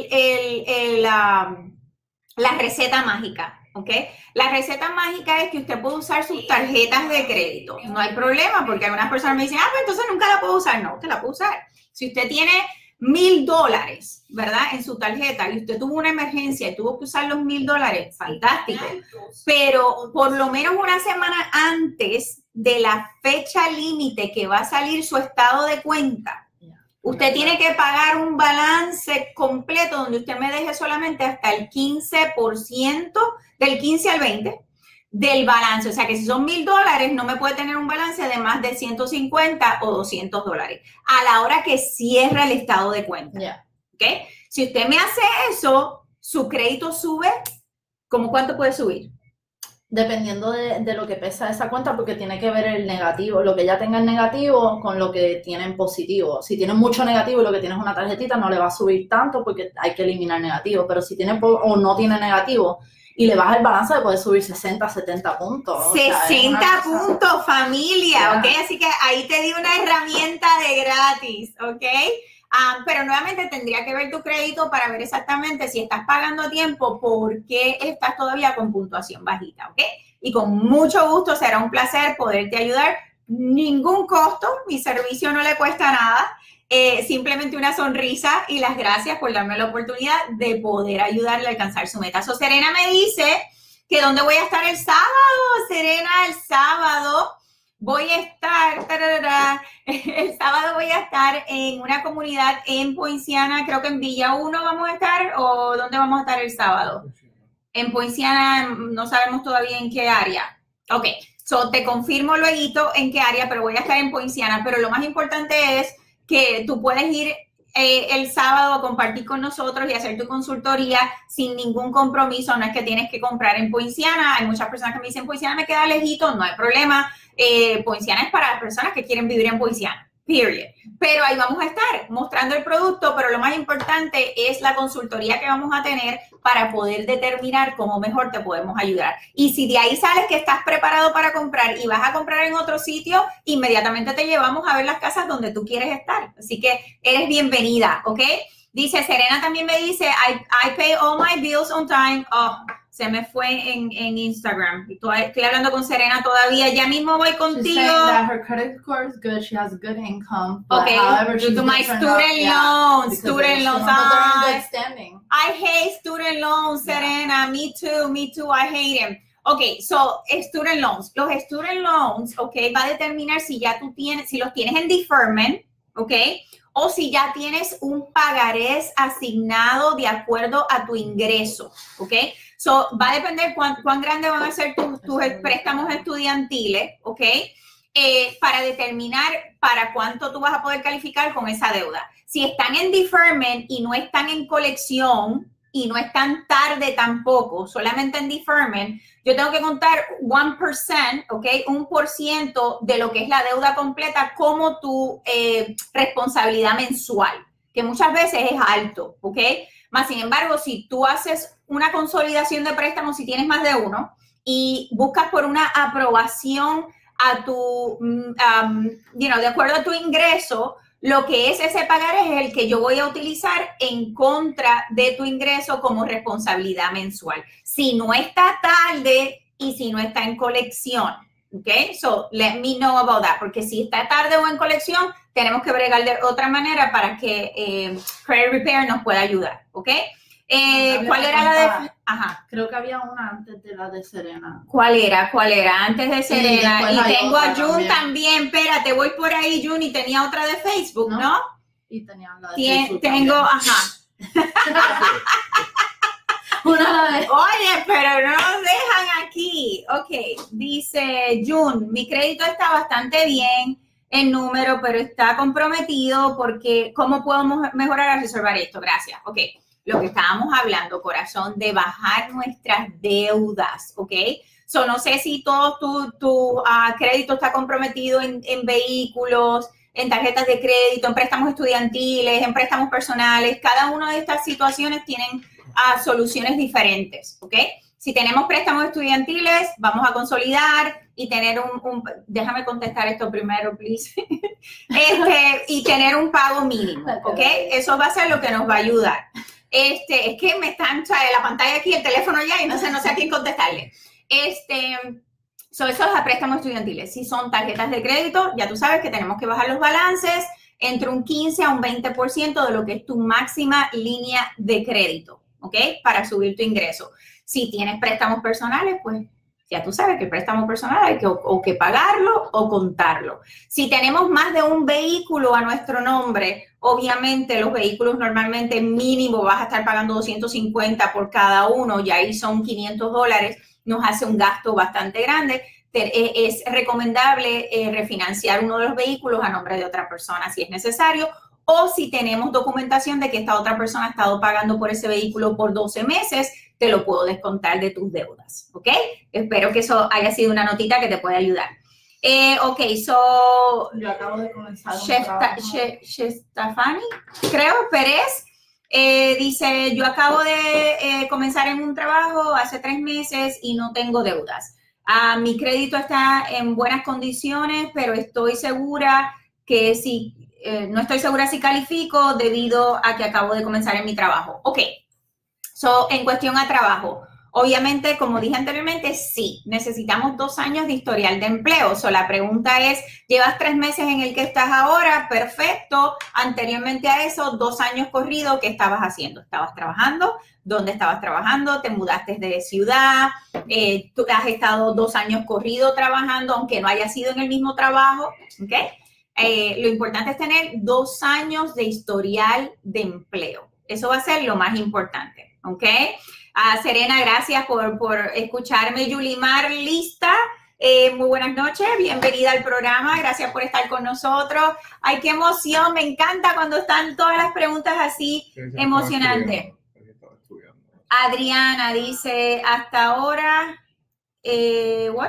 la receta mágica? ¿Ok? La receta mágica es que usted puede usar sus tarjetas de crédito. No hay problema, porque algunas personas me dicen, pues entonces nunca la puedo usar. No, usted la puede usar. Si usted tiene $1,000, ¿verdad? En su tarjeta y usted tuvo una emergencia y tuvo que usar los $1,000, fantástico. Pero por lo menos una semana antes de la fecha límite que va a salir su estado de cuenta, usted tiene que pagar un balance completo donde usted me deje solamente hasta el 15%, del 15 al 20 del balance. O sea que si son $1,000, no me puede tener un balance de más de 150 o $200 a la hora que cierra el estado de cuenta. Yeah. ¿Ok? Si usted me hace eso, su crédito sube, ¿cómo cuánto puede subir? Dependiendo de lo que pesa esa cuenta, porque tiene que ver el negativo, lo que ya tenga en negativo con lo que tiene en positivo. Si tiene mucho negativo y lo que tiene es una tarjetita, no le va a subir tanto porque hay que eliminar negativo. Pero si tiene o no tiene negativo y le baja el balance, le puede subir 60, 70 puntos. 60 puntos, familia, ¿ok? Así que ahí te di una herramienta de gratis, ¿ok? Pero nuevamente tendría que ver tu crédito para ver exactamente si estás pagando a tiempo, por qué estás todavía con puntuación bajita, ¿ok? Y con mucho gusto será un placer poderte ayudar. Ningún costo, mi servicio no le cuesta nada. Simplemente una sonrisa y las gracias por darme la oportunidad de poder ayudarle a alcanzar su meta. So, Serena me dice que ¿dónde voy a estar el sábado? Serena, el sábado voy a estar, el sábado voy a estar en una comunidad en Poinciana, creo que en Villa 1 vamos a estar, ¿o dónde vamos a estar el sábado? En Poinciana, no sabemos todavía en qué área. Ok, so te confirmo luego en qué área, pero voy a estar en Poinciana, pero lo más importante es que tú puedes ir el sábado a compartir con nosotros y hacer tu consultoría sin ningún compromiso. No es que tienes que comprar en Poinciana. Hay muchas personas que me dicen, Poinciana me queda lejito, no hay problema. Poinciana es para las personas que quieren vivir en Poinciana, period. Pero ahí vamos a estar mostrando el producto, pero lo más importante es la consultoría que vamos a tener para poder determinar cómo mejor te podemos ayudar. Y si de ahí sales que estás preparado para comprar y vas a comprar en otro sitio, inmediatamente te llevamos a ver las casas donde tú quieres estar. Así que eres bienvenida, ¿ok? Dice, Serena también me dice, I pay all my bills on time. Oh, se me fue en Instagram. Estoy hablando con Serena todavía. Ya mismo voy contigo. She's saying that her credit score is good. She has good income. But okay, however, due to my student loans. Student loans. I hate student loans, Serena. Me too. I hate them. Ok, so, student loans. Los student loans, ok, va a determinar si ya tú tienes, si los tienes en deferment, ok, o si ya tienes un pagarés asignado de acuerdo a tu ingreso, ok. So, va a depender cuán grande van a ser tus préstamos estudiantiles, ok, para determinar para cuánto tú vas a poder calificar con esa deuda. Si están en deferment y no están en colección y no están tarde tampoco, solamente en deferment, yo tengo que contar 1%, ¿ok? 1% de lo que es la deuda completa como tu responsabilidad mensual, que muchas veces es alto, ¿ok? Más sin embargo, si tú haces una consolidación de préstamos, si tienes más de uno, y buscas por una aprobación a tu, de acuerdo a tu ingreso, lo que es ese pagaré es el que yo voy a utilizar en contra de tu ingreso como responsabilidad mensual. Si no está tarde y si no está en colección, ¿ok? So, let me know about that, porque si está tarde o en colección, tenemos que bregar de otra manera para que Credit Repair nos pueda ayudar, ¿ok? ¿Cuál era la de...? Ajá. Creo que había una antes de la de Serena. ¿Cuál era? Antes de Serena. Y tengo a June también. Espérate, voy por ahí, June, y tenía otra de Facebook, ¿no? Y tenía la de Facebook tengo, ajá. Oye, pero no nos dejan aquí. Ok, dice June, mi crédito está bastante bien en número, pero está comprometido porque ¿cómo podemos mejorar a resolver esto? Gracias. Ok. Lo que estábamos hablando, corazón, de bajar nuestras deudas, ¿ok? So, no sé si todo tu crédito está comprometido en vehículos, en tarjetas de crédito, en préstamos estudiantiles, en préstamos personales. Cada una de estas situaciones tienen soluciones diferentes, ¿ok? Si tenemos préstamos estudiantiles, vamos a consolidar y tener déjame contestar esto primero, please. Y tener un pago mínimo, ¿ok? Eso va a ser lo que nos va a ayudar. Es que me están la pantalla aquí, el teléfono ya, y no sé a quién contestarle. Son esos a préstamos estudiantiles. Si son tarjetas de crédito, ya tú sabes que tenemos que bajar los balances entre un 15 a un 20% de lo que es tu máxima línea de crédito, ¿ok? Para subir tu ingreso. Si tienes préstamos personales, pues ya tú sabes que el préstamo personal hay que o que pagarlo o contarlo. Si tenemos más de un vehículo a nuestro nombre, obviamente los vehículos normalmente mínimo vas a estar pagando $250 por cada uno, y ahí son $500, nos hace un gasto bastante grande. Es recomendable refinanciar uno de los vehículos a nombre de otra persona si es necesario, o si tenemos documentación de que esta otra persona ha estado pagando por ese vehículo por 12 meses, te lo puedo descontar de tus deudas, ¿ok? Espero que eso haya sido una notita que te pueda ayudar. Ok, so... Yo acabo de comenzar un trabajo. Stefani, creo, Pérez, dice, yo acabo de comenzar en un trabajo hace 3 meses y no tengo deudas. Mi crédito está en buenas condiciones, pero estoy segura que si no estoy segura si califico debido a que acabo de comenzar en mi trabajo. Ok, so, en cuestión a trabajo, obviamente, como dije anteriormente, sí, necesitamos 2 años de historial de empleo. So, la pregunta es, ¿llevas 3 meses en el que estás ahora? Perfecto. Anteriormente a eso, 2 años corridos, ¿qué estabas haciendo? ¿Estabas trabajando? ¿Dónde estabas trabajando? ¿Te mudaste de ciudad? ¿Tú has estado 2 años corridos trabajando, aunque no haya sido en el mismo trabajo? ¿Ok? Lo importante es tener 2 años de historial de empleo. Eso va a ser lo más importante, ¿ok? Serena, gracias por escucharme. Yulimar, lista. Muy buenas noches, bienvenida al programa, gracias por estar con nosotros. Ay, qué emoción, me encanta cuando están todas las preguntas así emocionantes. Adriana dice, hasta ahora, ¿what?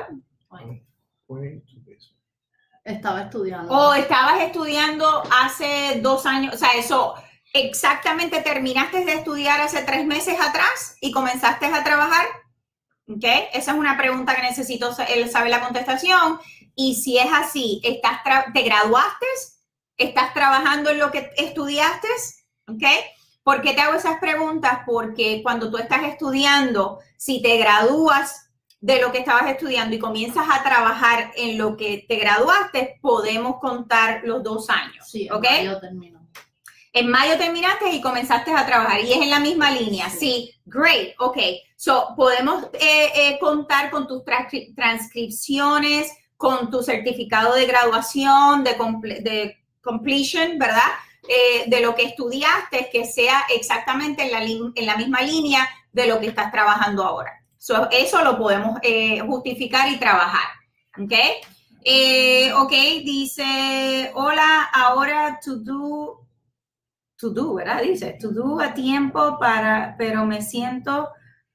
Estaba estudiando. Oh, estabas estudiando hace 2 años, o sea, eso, exactamente terminaste de estudiar hace 3 meses atrás y comenzaste a trabajar. ¿Ok? Esa es una pregunta que necesito saber la contestación. Y si es así, ¿te graduaste? ¿Estás trabajando en lo que estudiaste? ¿Ok? ¿Por qué te hago esas preguntas? Porque cuando tú estás estudiando, si te gradúas de lo que estabas estudiando y comienzas a trabajar en lo que te graduaste, podemos contar los 2 años. Sí, ¿ok? yo termino. En mayo terminaste y comenzaste a trabajar y es en la misma línea. Sí, great, ok. So, podemos contar con tus transcripciones, con tu certificado de graduación, de completion, ¿verdad? De lo que estudiaste, que sea exactamente en la misma línea de lo que estás trabajando ahora. So, eso lo podemos justificar y trabajar, ¿ok? Ok, dice, hola, ahora to do, ¿verdad? Dice, to do a tiempo pero me siento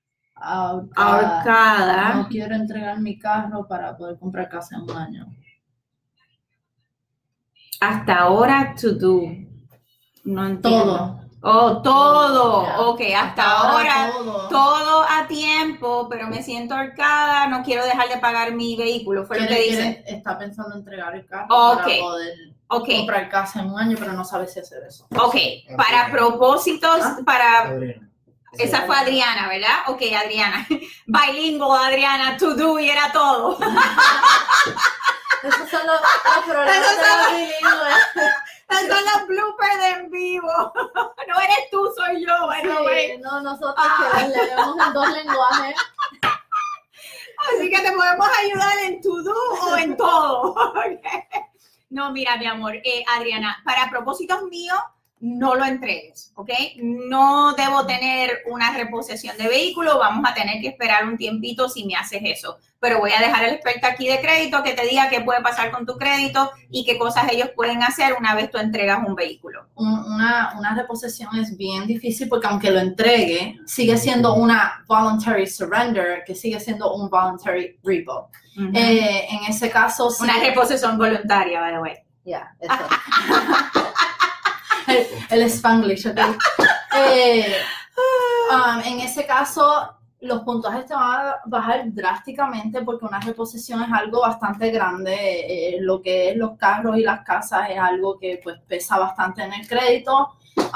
ahorcada. No quiero entregar mi carro para poder comprar casa en un año. Hasta ahora, to do. No entiendo. Todo. Oh, todo. Yeah. Ok, hasta ahora todo a tiempo, pero me siento ahorcada, no quiero dejar de pagar mi vehículo. Fue lo que dice. Está pensando en entregar el carro para poder comprar casa en un año, pero no sabe si hacer eso. Ok, para propósitos, esa fue Adriana, ¿verdad? Ok, Adriana. Bilingüe, Adriana, to do y era todo. Esos son los problemas de los bilingües. Esos son los bloopers en vivo. No eres tú, soy yo. Sí, no, nosotros que leemos en 2 lenguajes. Así que te podemos ayudar en to do o en todo. Okay. No, mira, mi amor, Adriana, para propósitos míos, no lo entregues, ¿ok? No debo tener una reposición de vehículo, vamos a tener que esperar un tiempito si me haces eso. Pero voy a dejar al experto aquí de crédito que te diga qué puede pasar con tu crédito y qué cosas ellos pueden hacer una vez tú entregas un vehículo. Una reposición es bien difícil porque aunque lo entregue, sigue siendo una voluntary surrender, que sigue siendo un voluntary repo. Uh-huh. En ese caso... Una reposición voluntaria, by the way. Ya, yeah, eso. el Spanglish, ¿ok? En ese caso, los puntajes te van a bajar drásticamente porque una reposición es algo bastante grande. Lo que es los carros y las casas es algo que pues pesa bastante en el crédito.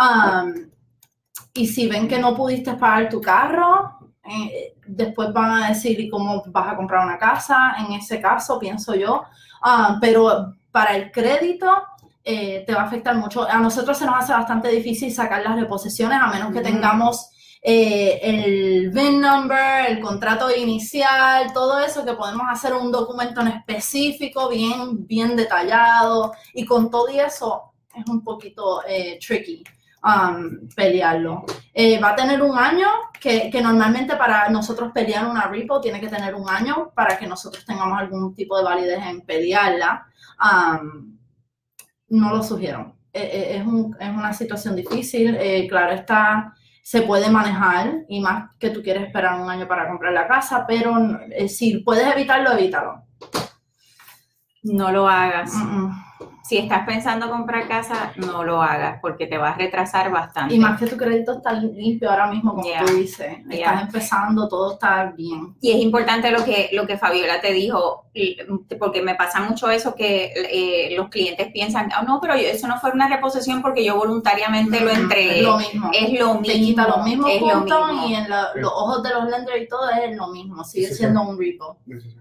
Y si ven que no pudiste pagar tu carro, después van a decir, ¿y cómo vas a comprar una casa? En ese caso, pienso yo. Pero para el crédito... te va a afectar mucho. A nosotros se nos hace bastante difícil sacar las reposiciones a menos que tengamos el VIN number, el contrato inicial, todo eso, que podemos hacer un documento en específico, bien detallado, y con todo eso es un poquito tricky pelearlo. Va a tener un año, que normalmente para nosotros pelear una repo tiene que tener un año para que nosotros tengamos algún tipo de validez en pelearla. No lo sugiero. Es una situación difícil. Claro está, se puede manejar y más que tú quieres esperar un año para comprar la casa, pero si puedes evitarlo, evítalo. No lo hagas. Mm-mm. Si estás pensando comprar casa, no lo hagas porque te va a retrasar bastante. Y más que tu crédito está limpio ahora mismo, como Yeah. tú dices. Yeah. Estás empezando, todo está bien. Y es importante lo que Fabiola te dijo, porque me pasa mucho eso que los clientes piensan, oh, no, pero eso no fue una reposición porque yo voluntariamente lo entregué. Es lo mismo. Es lo mismo. Te quita los mismos puntos mismo. y en los ojos de los lenders y todo es lo mismo. Sigue siendo un repo.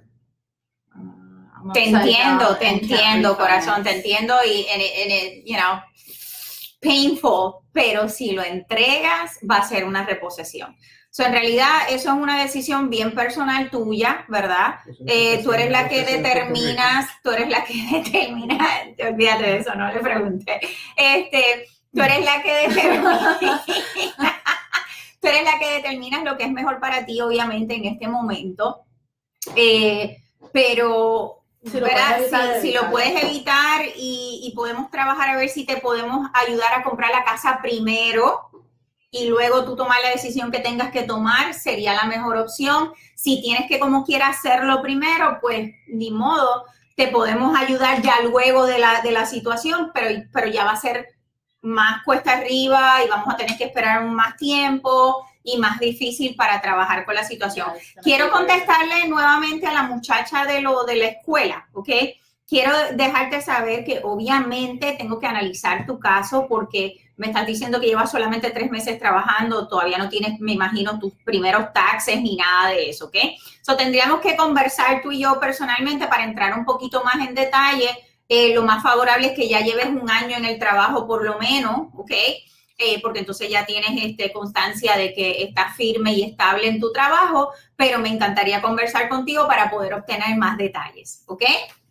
Te entiendo, corazón, te entiendo y, you know, painful, pero si lo entregas va a ser una reposición. So, en realidad, eso es una decisión bien personal tuya, ¿verdad? Tú eres la que determinas, olvídate de eso, no le pregunté. Tú eres la que determinas lo que es mejor para ti, obviamente, en este momento. Pero si lo puedes evitar y podemos trabajar a ver si te podemos ayudar a comprar la casa primero y luego tú tomar la decisión que tengas que tomar, sería la mejor opción. Si tienes que como quieras hacerlo primero, pues ni modo, te podemos ayudar ya luego de la situación, pero ya va a ser más cuesta arriba y vamos a tener que esperar más tiempo y más difícil para trabajar con la situación. Quiero contestarle nuevamente a la muchacha de la escuela, ¿ok? Quiero dejarte saber que obviamente tengo que analizar tu caso porque me estás diciendo que llevas solamente 3 meses trabajando, todavía no tienes, me imagino, tus primeros taxes ni nada de eso, ¿ok? So, tendríamos que conversar tú y yo personalmente para entrar un poquito más en detalle. Lo más favorable es que ya lleves 1 año en el trabajo por lo menos, ¿ok? Porque entonces ya tienes constancia de que estás firme y estable en tu trabajo, pero me encantaría conversar contigo para poder obtener más detalles, ¿ok?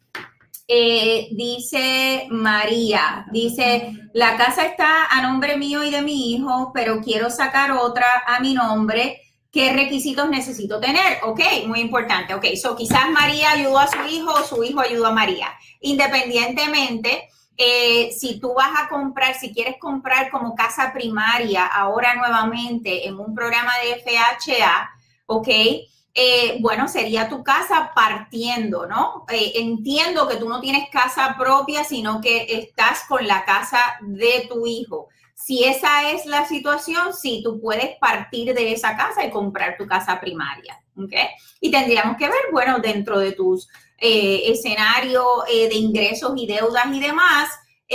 Dice María, dice, la casa está a nombre mío y de mi hijo, pero quiero sacar otra a mi nombre. ¿Qué requisitos necesito tener? Ok, muy importante. Ok, so quizás María ayudó a su hijo o su hijo ayudó a María. Independientemente, si tú vas a comprar, si quieres comprar como casa primaria ahora nuevamente en un programa de FHA, ok, bueno, sería tu casa partiendo, ¿no? Entiendo que tú no tienes casa propia, sino que estás con la casa de tu hijo. Si esa es la situación, sí, tú puedes partir de esa casa y comprar tu casa primaria, ¿ok? Y tendríamos que ver, bueno, dentro de tus escenarios de ingresos y deudas y demás,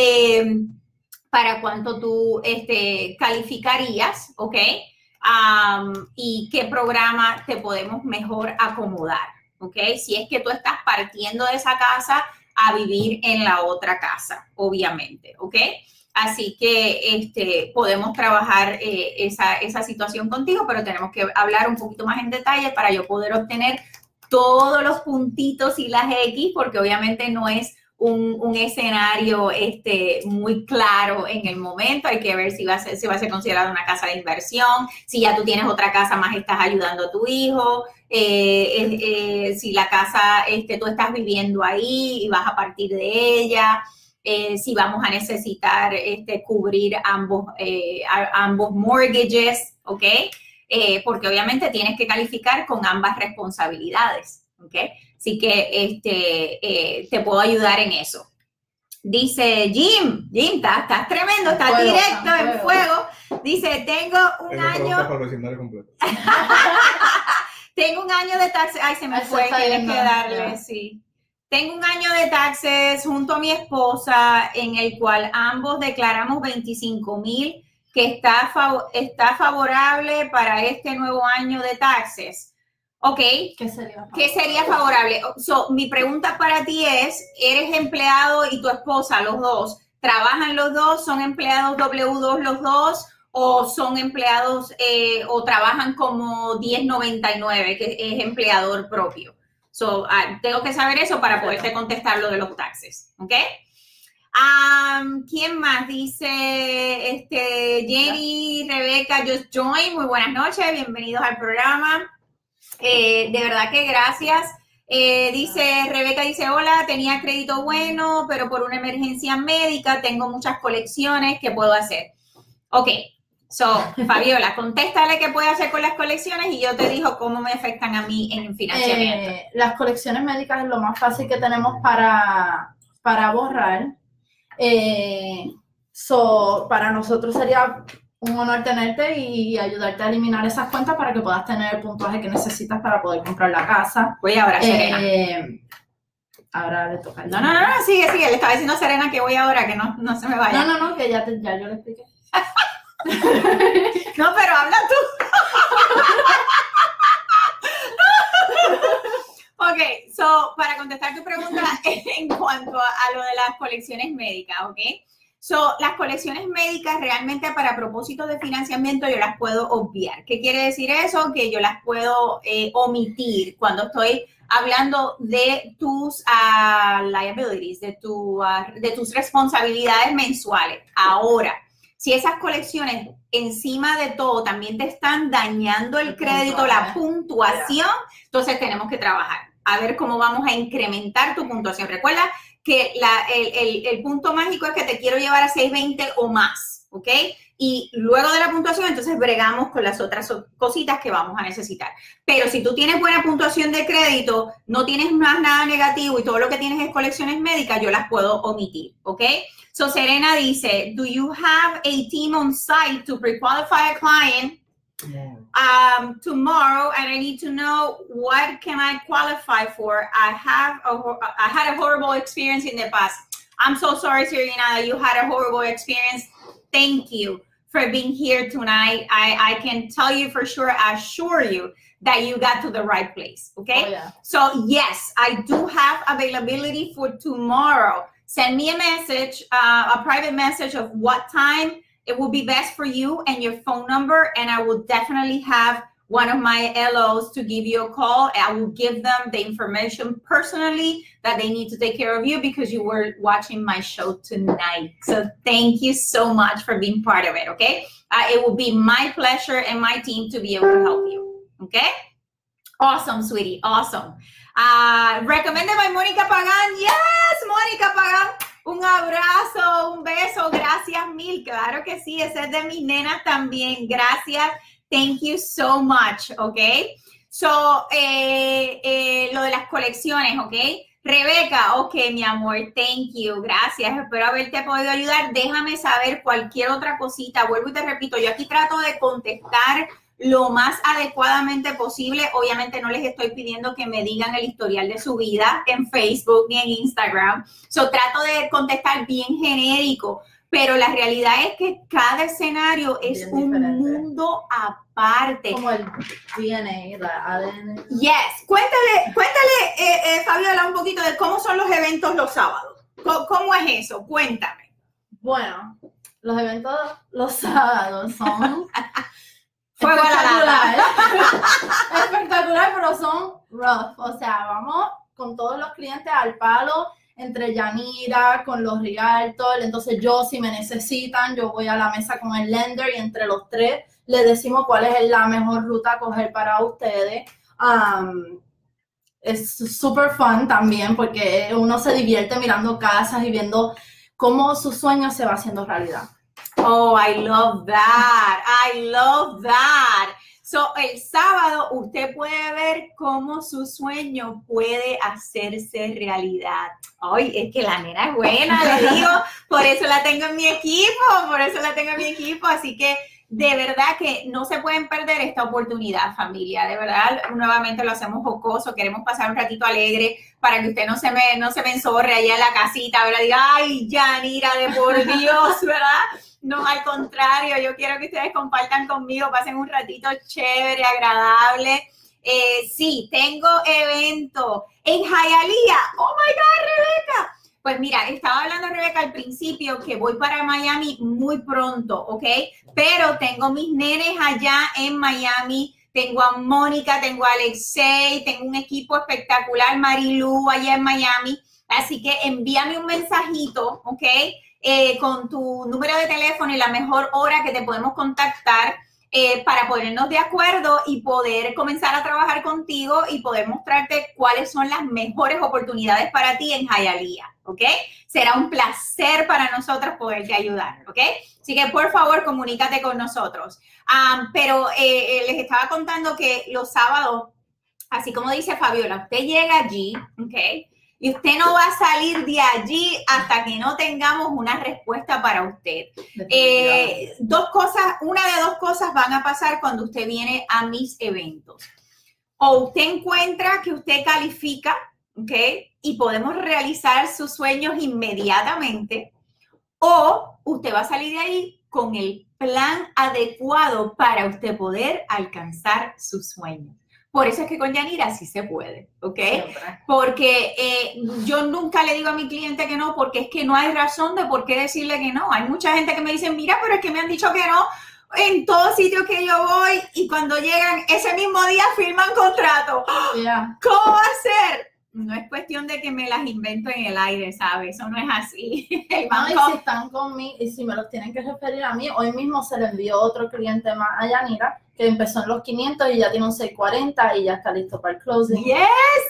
para cuánto tú calificarías, ¿ok? Y qué programa te podemos mejor acomodar, ¿ok? Si es que tú estás partiendo de esa casa a vivir en la otra casa, obviamente, ¿ok? Así que podemos trabajar esa situación contigo, pero tenemos que hablar un poquito más en detalle para yo poder obtener todos los puntitos y las X, porque obviamente no es un escenario muy claro en el momento. Hay que ver si va a ser considerada una casa de inversión, si ya tú tienes otra casa más estás ayudando a tu hijo, si la casa tú estás viviendo ahí y vas a partir de ella. Si vamos a necesitar cubrir ambos mortgages, ¿ok? Porque obviamente tienes que calificar con ambas responsabilidades, ¿ok? Así que te puedo ayudar en eso. Dice Jim, estás tremendo, estás directo, en fuego. Dice, tengo un año... Tengo un año de taxes. Ay, se me fue, tienes que darle, sí. Tengo un año de taxes junto a mi esposa en el cual ambos declaramos 25,000 que está favorable para este nuevo año de taxes. Ok. ¿Qué sería favorable? So, mi pregunta para ti es, ¿eres empleado y tu esposa, los dos, trabajan los dos, son empleados W2 los dos o son empleados o trabajan como 1099, que es empleador propio? So, tengo que saber eso para poderte contestar lo de los taxes, ¿ok? ¿Quién más? Dice Jenny, Rebeca, Just Join. Muy buenas noches, bienvenidos al programa. De verdad que gracias. Rebeca dice, hola, tenía crédito bueno, pero por una emergencia médica tengo muchas colecciones, ¿qué puedo hacer? Ok, So, Fabiola, contéstale qué puede hacer con las colecciones y yo te digo cómo me afectan a mí en el financiamiento. Las colecciones médicas es lo más fácil que tenemos para borrar. Para nosotros sería un honor tenerte y ayudarte a eliminar esas cuentas para que puedas tener el puntaje que necesitas para poder comprar la casa. Voy ahora, Serena. Ahora le toca. No, sigue. Le estaba diciendo a Serena que voy ahora, que no se me vaya. No, que ya yo le expliqué. No, pero habla tú. Ok, so, para contestar tu pregunta en cuanto a lo de las colecciones médicas, ok. So, las colecciones médicas realmente para propósitos de financiamiento yo las puedo obviar. ¿Qué quiere decir eso? Que yo las puedo omitir cuando estoy hablando de tus liabilities, de tus responsabilidades mensuales. Ahora, si esas colecciones encima de todo también te están dañando el crédito, la puntuación, entonces tenemos que trabajar a ver cómo vamos a incrementar tu puntuación. Recuerda que el punto mágico es que te quiero llevar a 620 o más, ¿ok? Y luego de la puntuación, entonces bregamos con las otras cositas que vamos a necesitar. Pero si tú tienes buena puntuación de crédito, no tienes más nada negativo y todo lo que tienes es colecciones médicas, yo las puedo omitir, ¿ok? So Serena dice, do you have a team on site to pre-qualify a client tomorrow, and I need to know what can I qualify for? I had a horrible experience in the past. I'm so sorry, Serena, that you had a horrible experience. Thank you for being here tonight. I can tell you for sure, I assure you that you got to the right place, okay? Oh, yeah. So yes, I do have availability for tomorrow. Send me a message, a private message of what time it will be best for you and your phone number, and I will definitely have one of my LOs to give you a call. I will give them the information personally that they need to take care of you because you were watching my show tonight. So thank you so much for being part of it, okay? It will be my pleasure and my team to be able to help you, okay? Awesome, sweetie, awesome. Recommended by Mónica Pagán. Yes, Mónica Pagán. Un abrazo, un beso, gracias mil. Claro que sí, ese es de mis nenas también. Gracias. Thank you so much, ¿ok? So, lo de las colecciones, ¿ok? Rebeca, ok, mi amor, thank you, gracias. Espero haberte podido ayudar. Déjame saber cualquier otra cosita. Vuelvo y te repito, yo aquí trato de contestar lo más adecuadamente posible. Obviamente no les estoy pidiendo que me digan el historial de su vida en Facebook ni en Instagram. So, trato de contestar bien genérico. Pero la realidad es que cada escenario es bien un diferente. Mundo aparte. Como el DNA, la ADN. Yes. Cuéntale, Fabiola, un poquito de cómo son los eventos los sábados. ¿Cómo es eso? Cuéntame. Bueno, los eventos los sábados son fuego a la lata. Espectacular, pero son rough. O sea, vamos con todos los clientes al palo. Entre Yanira, con los realtors, entonces yo, si me necesitan, yo voy a la mesa con el lender y entre los tres les decimos cuál es la mejor ruta a coger para ustedes. Es súper fun también porque uno se divierte mirando casas y viendo cómo su sueño se va haciendo realidad. Oh, I love that. I love that. So, el sábado usted puede ver cómo su sueño puede hacerse realidad. Ay, es que la nena es buena, le digo, por eso la tengo en mi equipo, así que de verdad que no se pueden perder esta oportunidad, familia, de verdad, nuevamente lo hacemos jocoso, queremos pasar un ratito alegre para que usted no se me enzorre allá en la casita, ¿verdad? Diga, ay, Yanira, de por Dios, ¿verdad? No, al contrario, yo quiero que ustedes compartan conmigo, pasen un ratito chévere, agradable. Sí, tengo evento en Hialeah. Oh my God, Rebeca. Pues mira, estaba hablando Rebeca al principio que voy para Miami muy pronto, ¿ok? Pero tengo mis nenes allá en Miami. Tengo a Mónica, tengo a Alexei, tengo un equipo espectacular, Marilu, allá en Miami. Así que envíame un mensajito, ¿ok? Con tu número de teléfono y la mejor hora que te podemos contactar. para ponernos de acuerdo y poder comenzar a trabajar contigo y poder mostrarte cuáles son las mejores oportunidades para ti en Hialeah, ¿ok? Será un placer para nosotros poderte ayudar, ¿ok? Así que, por favor, comunícate con nosotros. Pero les estaba contando que los sábados, así como dice Fabiola, usted llega allí, ¿ok? Y usted no va a salir de allí hasta que no tengamos una respuesta para usted. Una de dos cosas van a pasar cuando usted viene a mis eventos. O usted encuentra que usted califica, ¿ok? Y podemos realizar sus sueños inmediatamente. O usted va a salir de ahí con el plan adecuado para usted poder alcanzar sus sueños. Por eso es que con Yanira sí se puede, ¿ok? Siempre. Porque yo nunca le digo a mi cliente que no, porque es que no hay razón de por qué decirle que no. Hay mucha gente que me dice, mira, pero es que me han dicho que no en todos sitios que yo voy y cuando llegan ese mismo día firman contrato. Yeah. ¿Cómo va a ser? No es cuestión de que me las invento en el aire, ¿sabes? Eso no es así. No, y si están conmigo, y si me los tienen que referir a mí, hoy mismo se le envió otro cliente más a Yanira, que empezó en los 500 y ya tiene un 640 y ya está listo para el closing. Yes.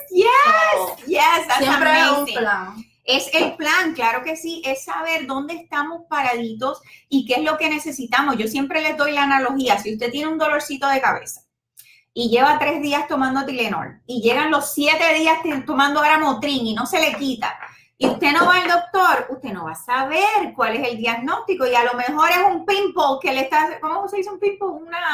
Siempre es un plan. Es el plan, claro que sí, es saber dónde estamos paraditos y qué es lo que necesitamos. Yo siempre les doy la analogía. Si usted tiene un dolorcito de cabeza y lleva 3 días tomando Tylenol y llegan los 7 días tomando Aramotrin y no se le quita y usted no va al doctor, usted no va a saber cuál es el diagnóstico y a lo mejor es un pimple que le está, ¿cómo se dice un pimple?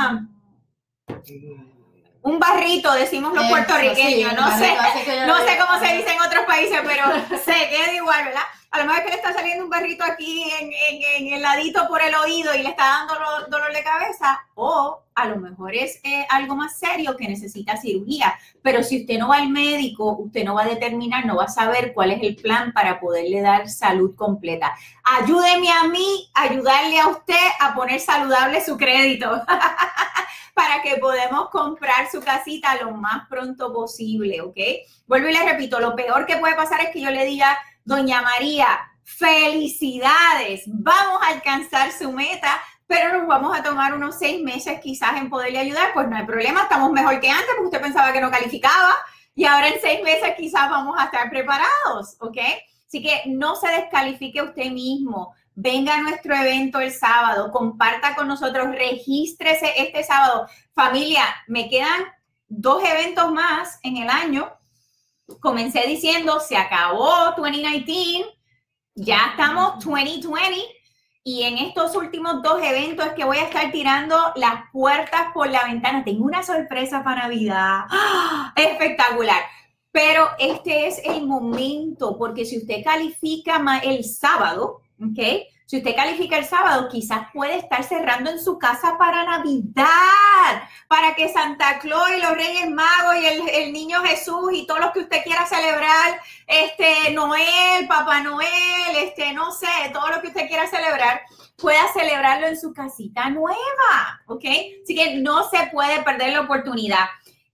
Un barrito, decimos los puertorriqueños, sí, no sé cómo se dice en otros países, pero se queda igual, ¿verdad? A lo mejor es que le está saliendo un barrito aquí en el ladito por el oído y le está dando dolor de cabeza, o a lo mejor es algo más serio que necesita cirugía. Pero si usted no va al médico, usted no va a determinar, no va a saber cuál es el plan para poderle dar salud completa. Ayúdeme a mí a ayudarle a usted a poner saludable su crédito para que podamos comprar su casita lo más pronto posible, ¿ok? Vuelvo y le repito, lo peor que puede pasar es que yo le diga, doña María, felicidades, vamos a alcanzar su meta, pero nos vamos a tomar unos 6 meses quizás en poderle ayudar. Pues no hay problema, estamos mejor que antes porque usted pensaba que no calificaba y ahora en 6 meses quizás vamos a estar preparados, ¿ok? Así que no se descalifique usted mismo. Venga a nuestro evento el sábado, comparta con nosotros, regístrese este sábado. Familia, me quedan 2 eventos más en el año. Comencé diciendo, se acabó 2019, ya estamos 2020 y en estos últimos 2 eventos es que voy a estar tirando las puertas por la ventana. Tengo una sorpresa para Navidad. ¡Ah! Espectacular. Pero este es el momento, porque si usted califica el sábado, ¿ok? Si usted califica el sábado, quizás puede estar cerrando en su casa para Navidad, para que Santa Claus y los Reyes Magos y el Niño Jesús y todos los que usted quiera celebrar, Noel, Papá Noel, no sé, todo lo que usted quiera celebrar, pueda celebrarlo en su casita nueva, ¿ok? Así que no se puede perder la oportunidad.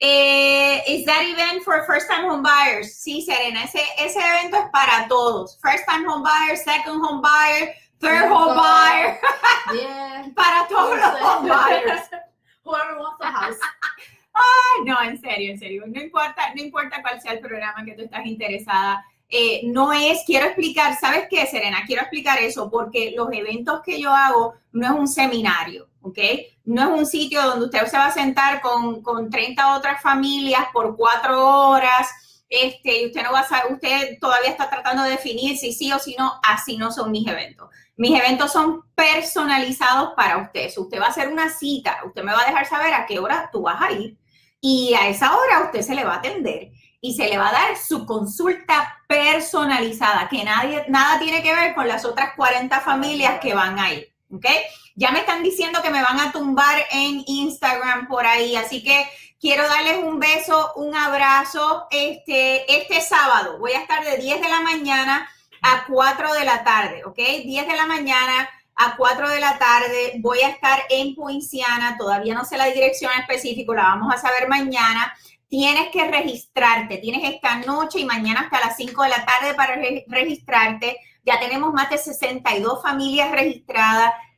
Is that event for first-time home buyers? Sí, Serena, ese evento es para todos. First-time home buyer, second home buyer, third home buyer. Yeah. Para todos los home buyers. Whoever wants the house. Ay, no, en serio. No importa cuál sea el programa que tú estás interesada. Quiero explicar, ¿sabes qué, Serena? Quiero explicar eso porque los eventos que yo hago no es un seminario, ¿ok? No es un sitio donde usted se va a sentar con 30 otras familias por 4 horas, y usted no va a saber, usted todavía está tratando de definir si sí o si no. Así no son mis eventos. Mis eventos son personalizados para usted. Si usted va a hacer una cita, usted me va a dejar saber a qué hora tú vas a ir y a esa hora usted se le va a atender y se le va a dar su consulta personalizada, que nada tiene que ver con las otras 40 familias que van a ir, ¿ok? Ya me están diciendo que me van a tumbar en Instagram por ahí, así que quiero darles un beso, un abrazo. Este sábado voy a estar de 10 de la mañana a 4 de la tarde, ¿ok? 10 de la mañana a 4 de la tarde voy a estar en Poinciana. Todavía no sé la dirección específica, la vamos a saber mañana. Tienes que registrarte, tienes esta noche y mañana hasta las 5 de la tarde para registrarte. Ya tenemos más de 62 familias registradas.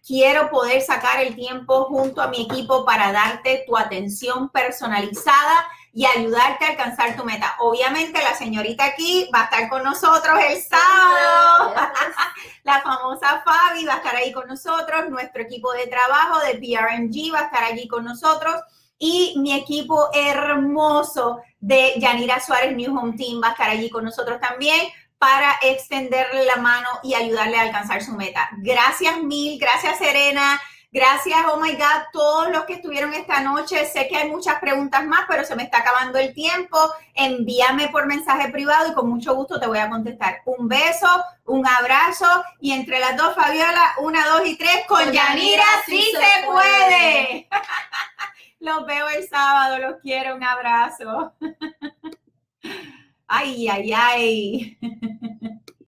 quiero poder sacar el tiempo junto a mi equipo para darte tu atención personalizada y ayudarte a alcanzar tu meta. Obviamente la señorita aquí va a estar con nosotros el sábado. La famosa Fabi va a estar ahí con nosotros. Nuestro equipo de trabajo de PRMG va a estar allí con nosotros. Y mi equipo hermoso de Yanira Suárez New Home Team va a estar allí con nosotros también para extenderle la mano y ayudarle a alcanzar su meta. Gracias mil, gracias Serena, gracias, oh my God, todos los que estuvieron esta noche. Sé que hay muchas preguntas más, pero se me está acabando el tiempo. Envíame por mensaje privado y con mucho gusto te voy a contestar. Un beso, un abrazo y entre las dos, Fabiola, 1, 2 y 3, con Yanira sí se puede. Los veo el sábado, los quiero, un abrazo. Ay, ay, ay.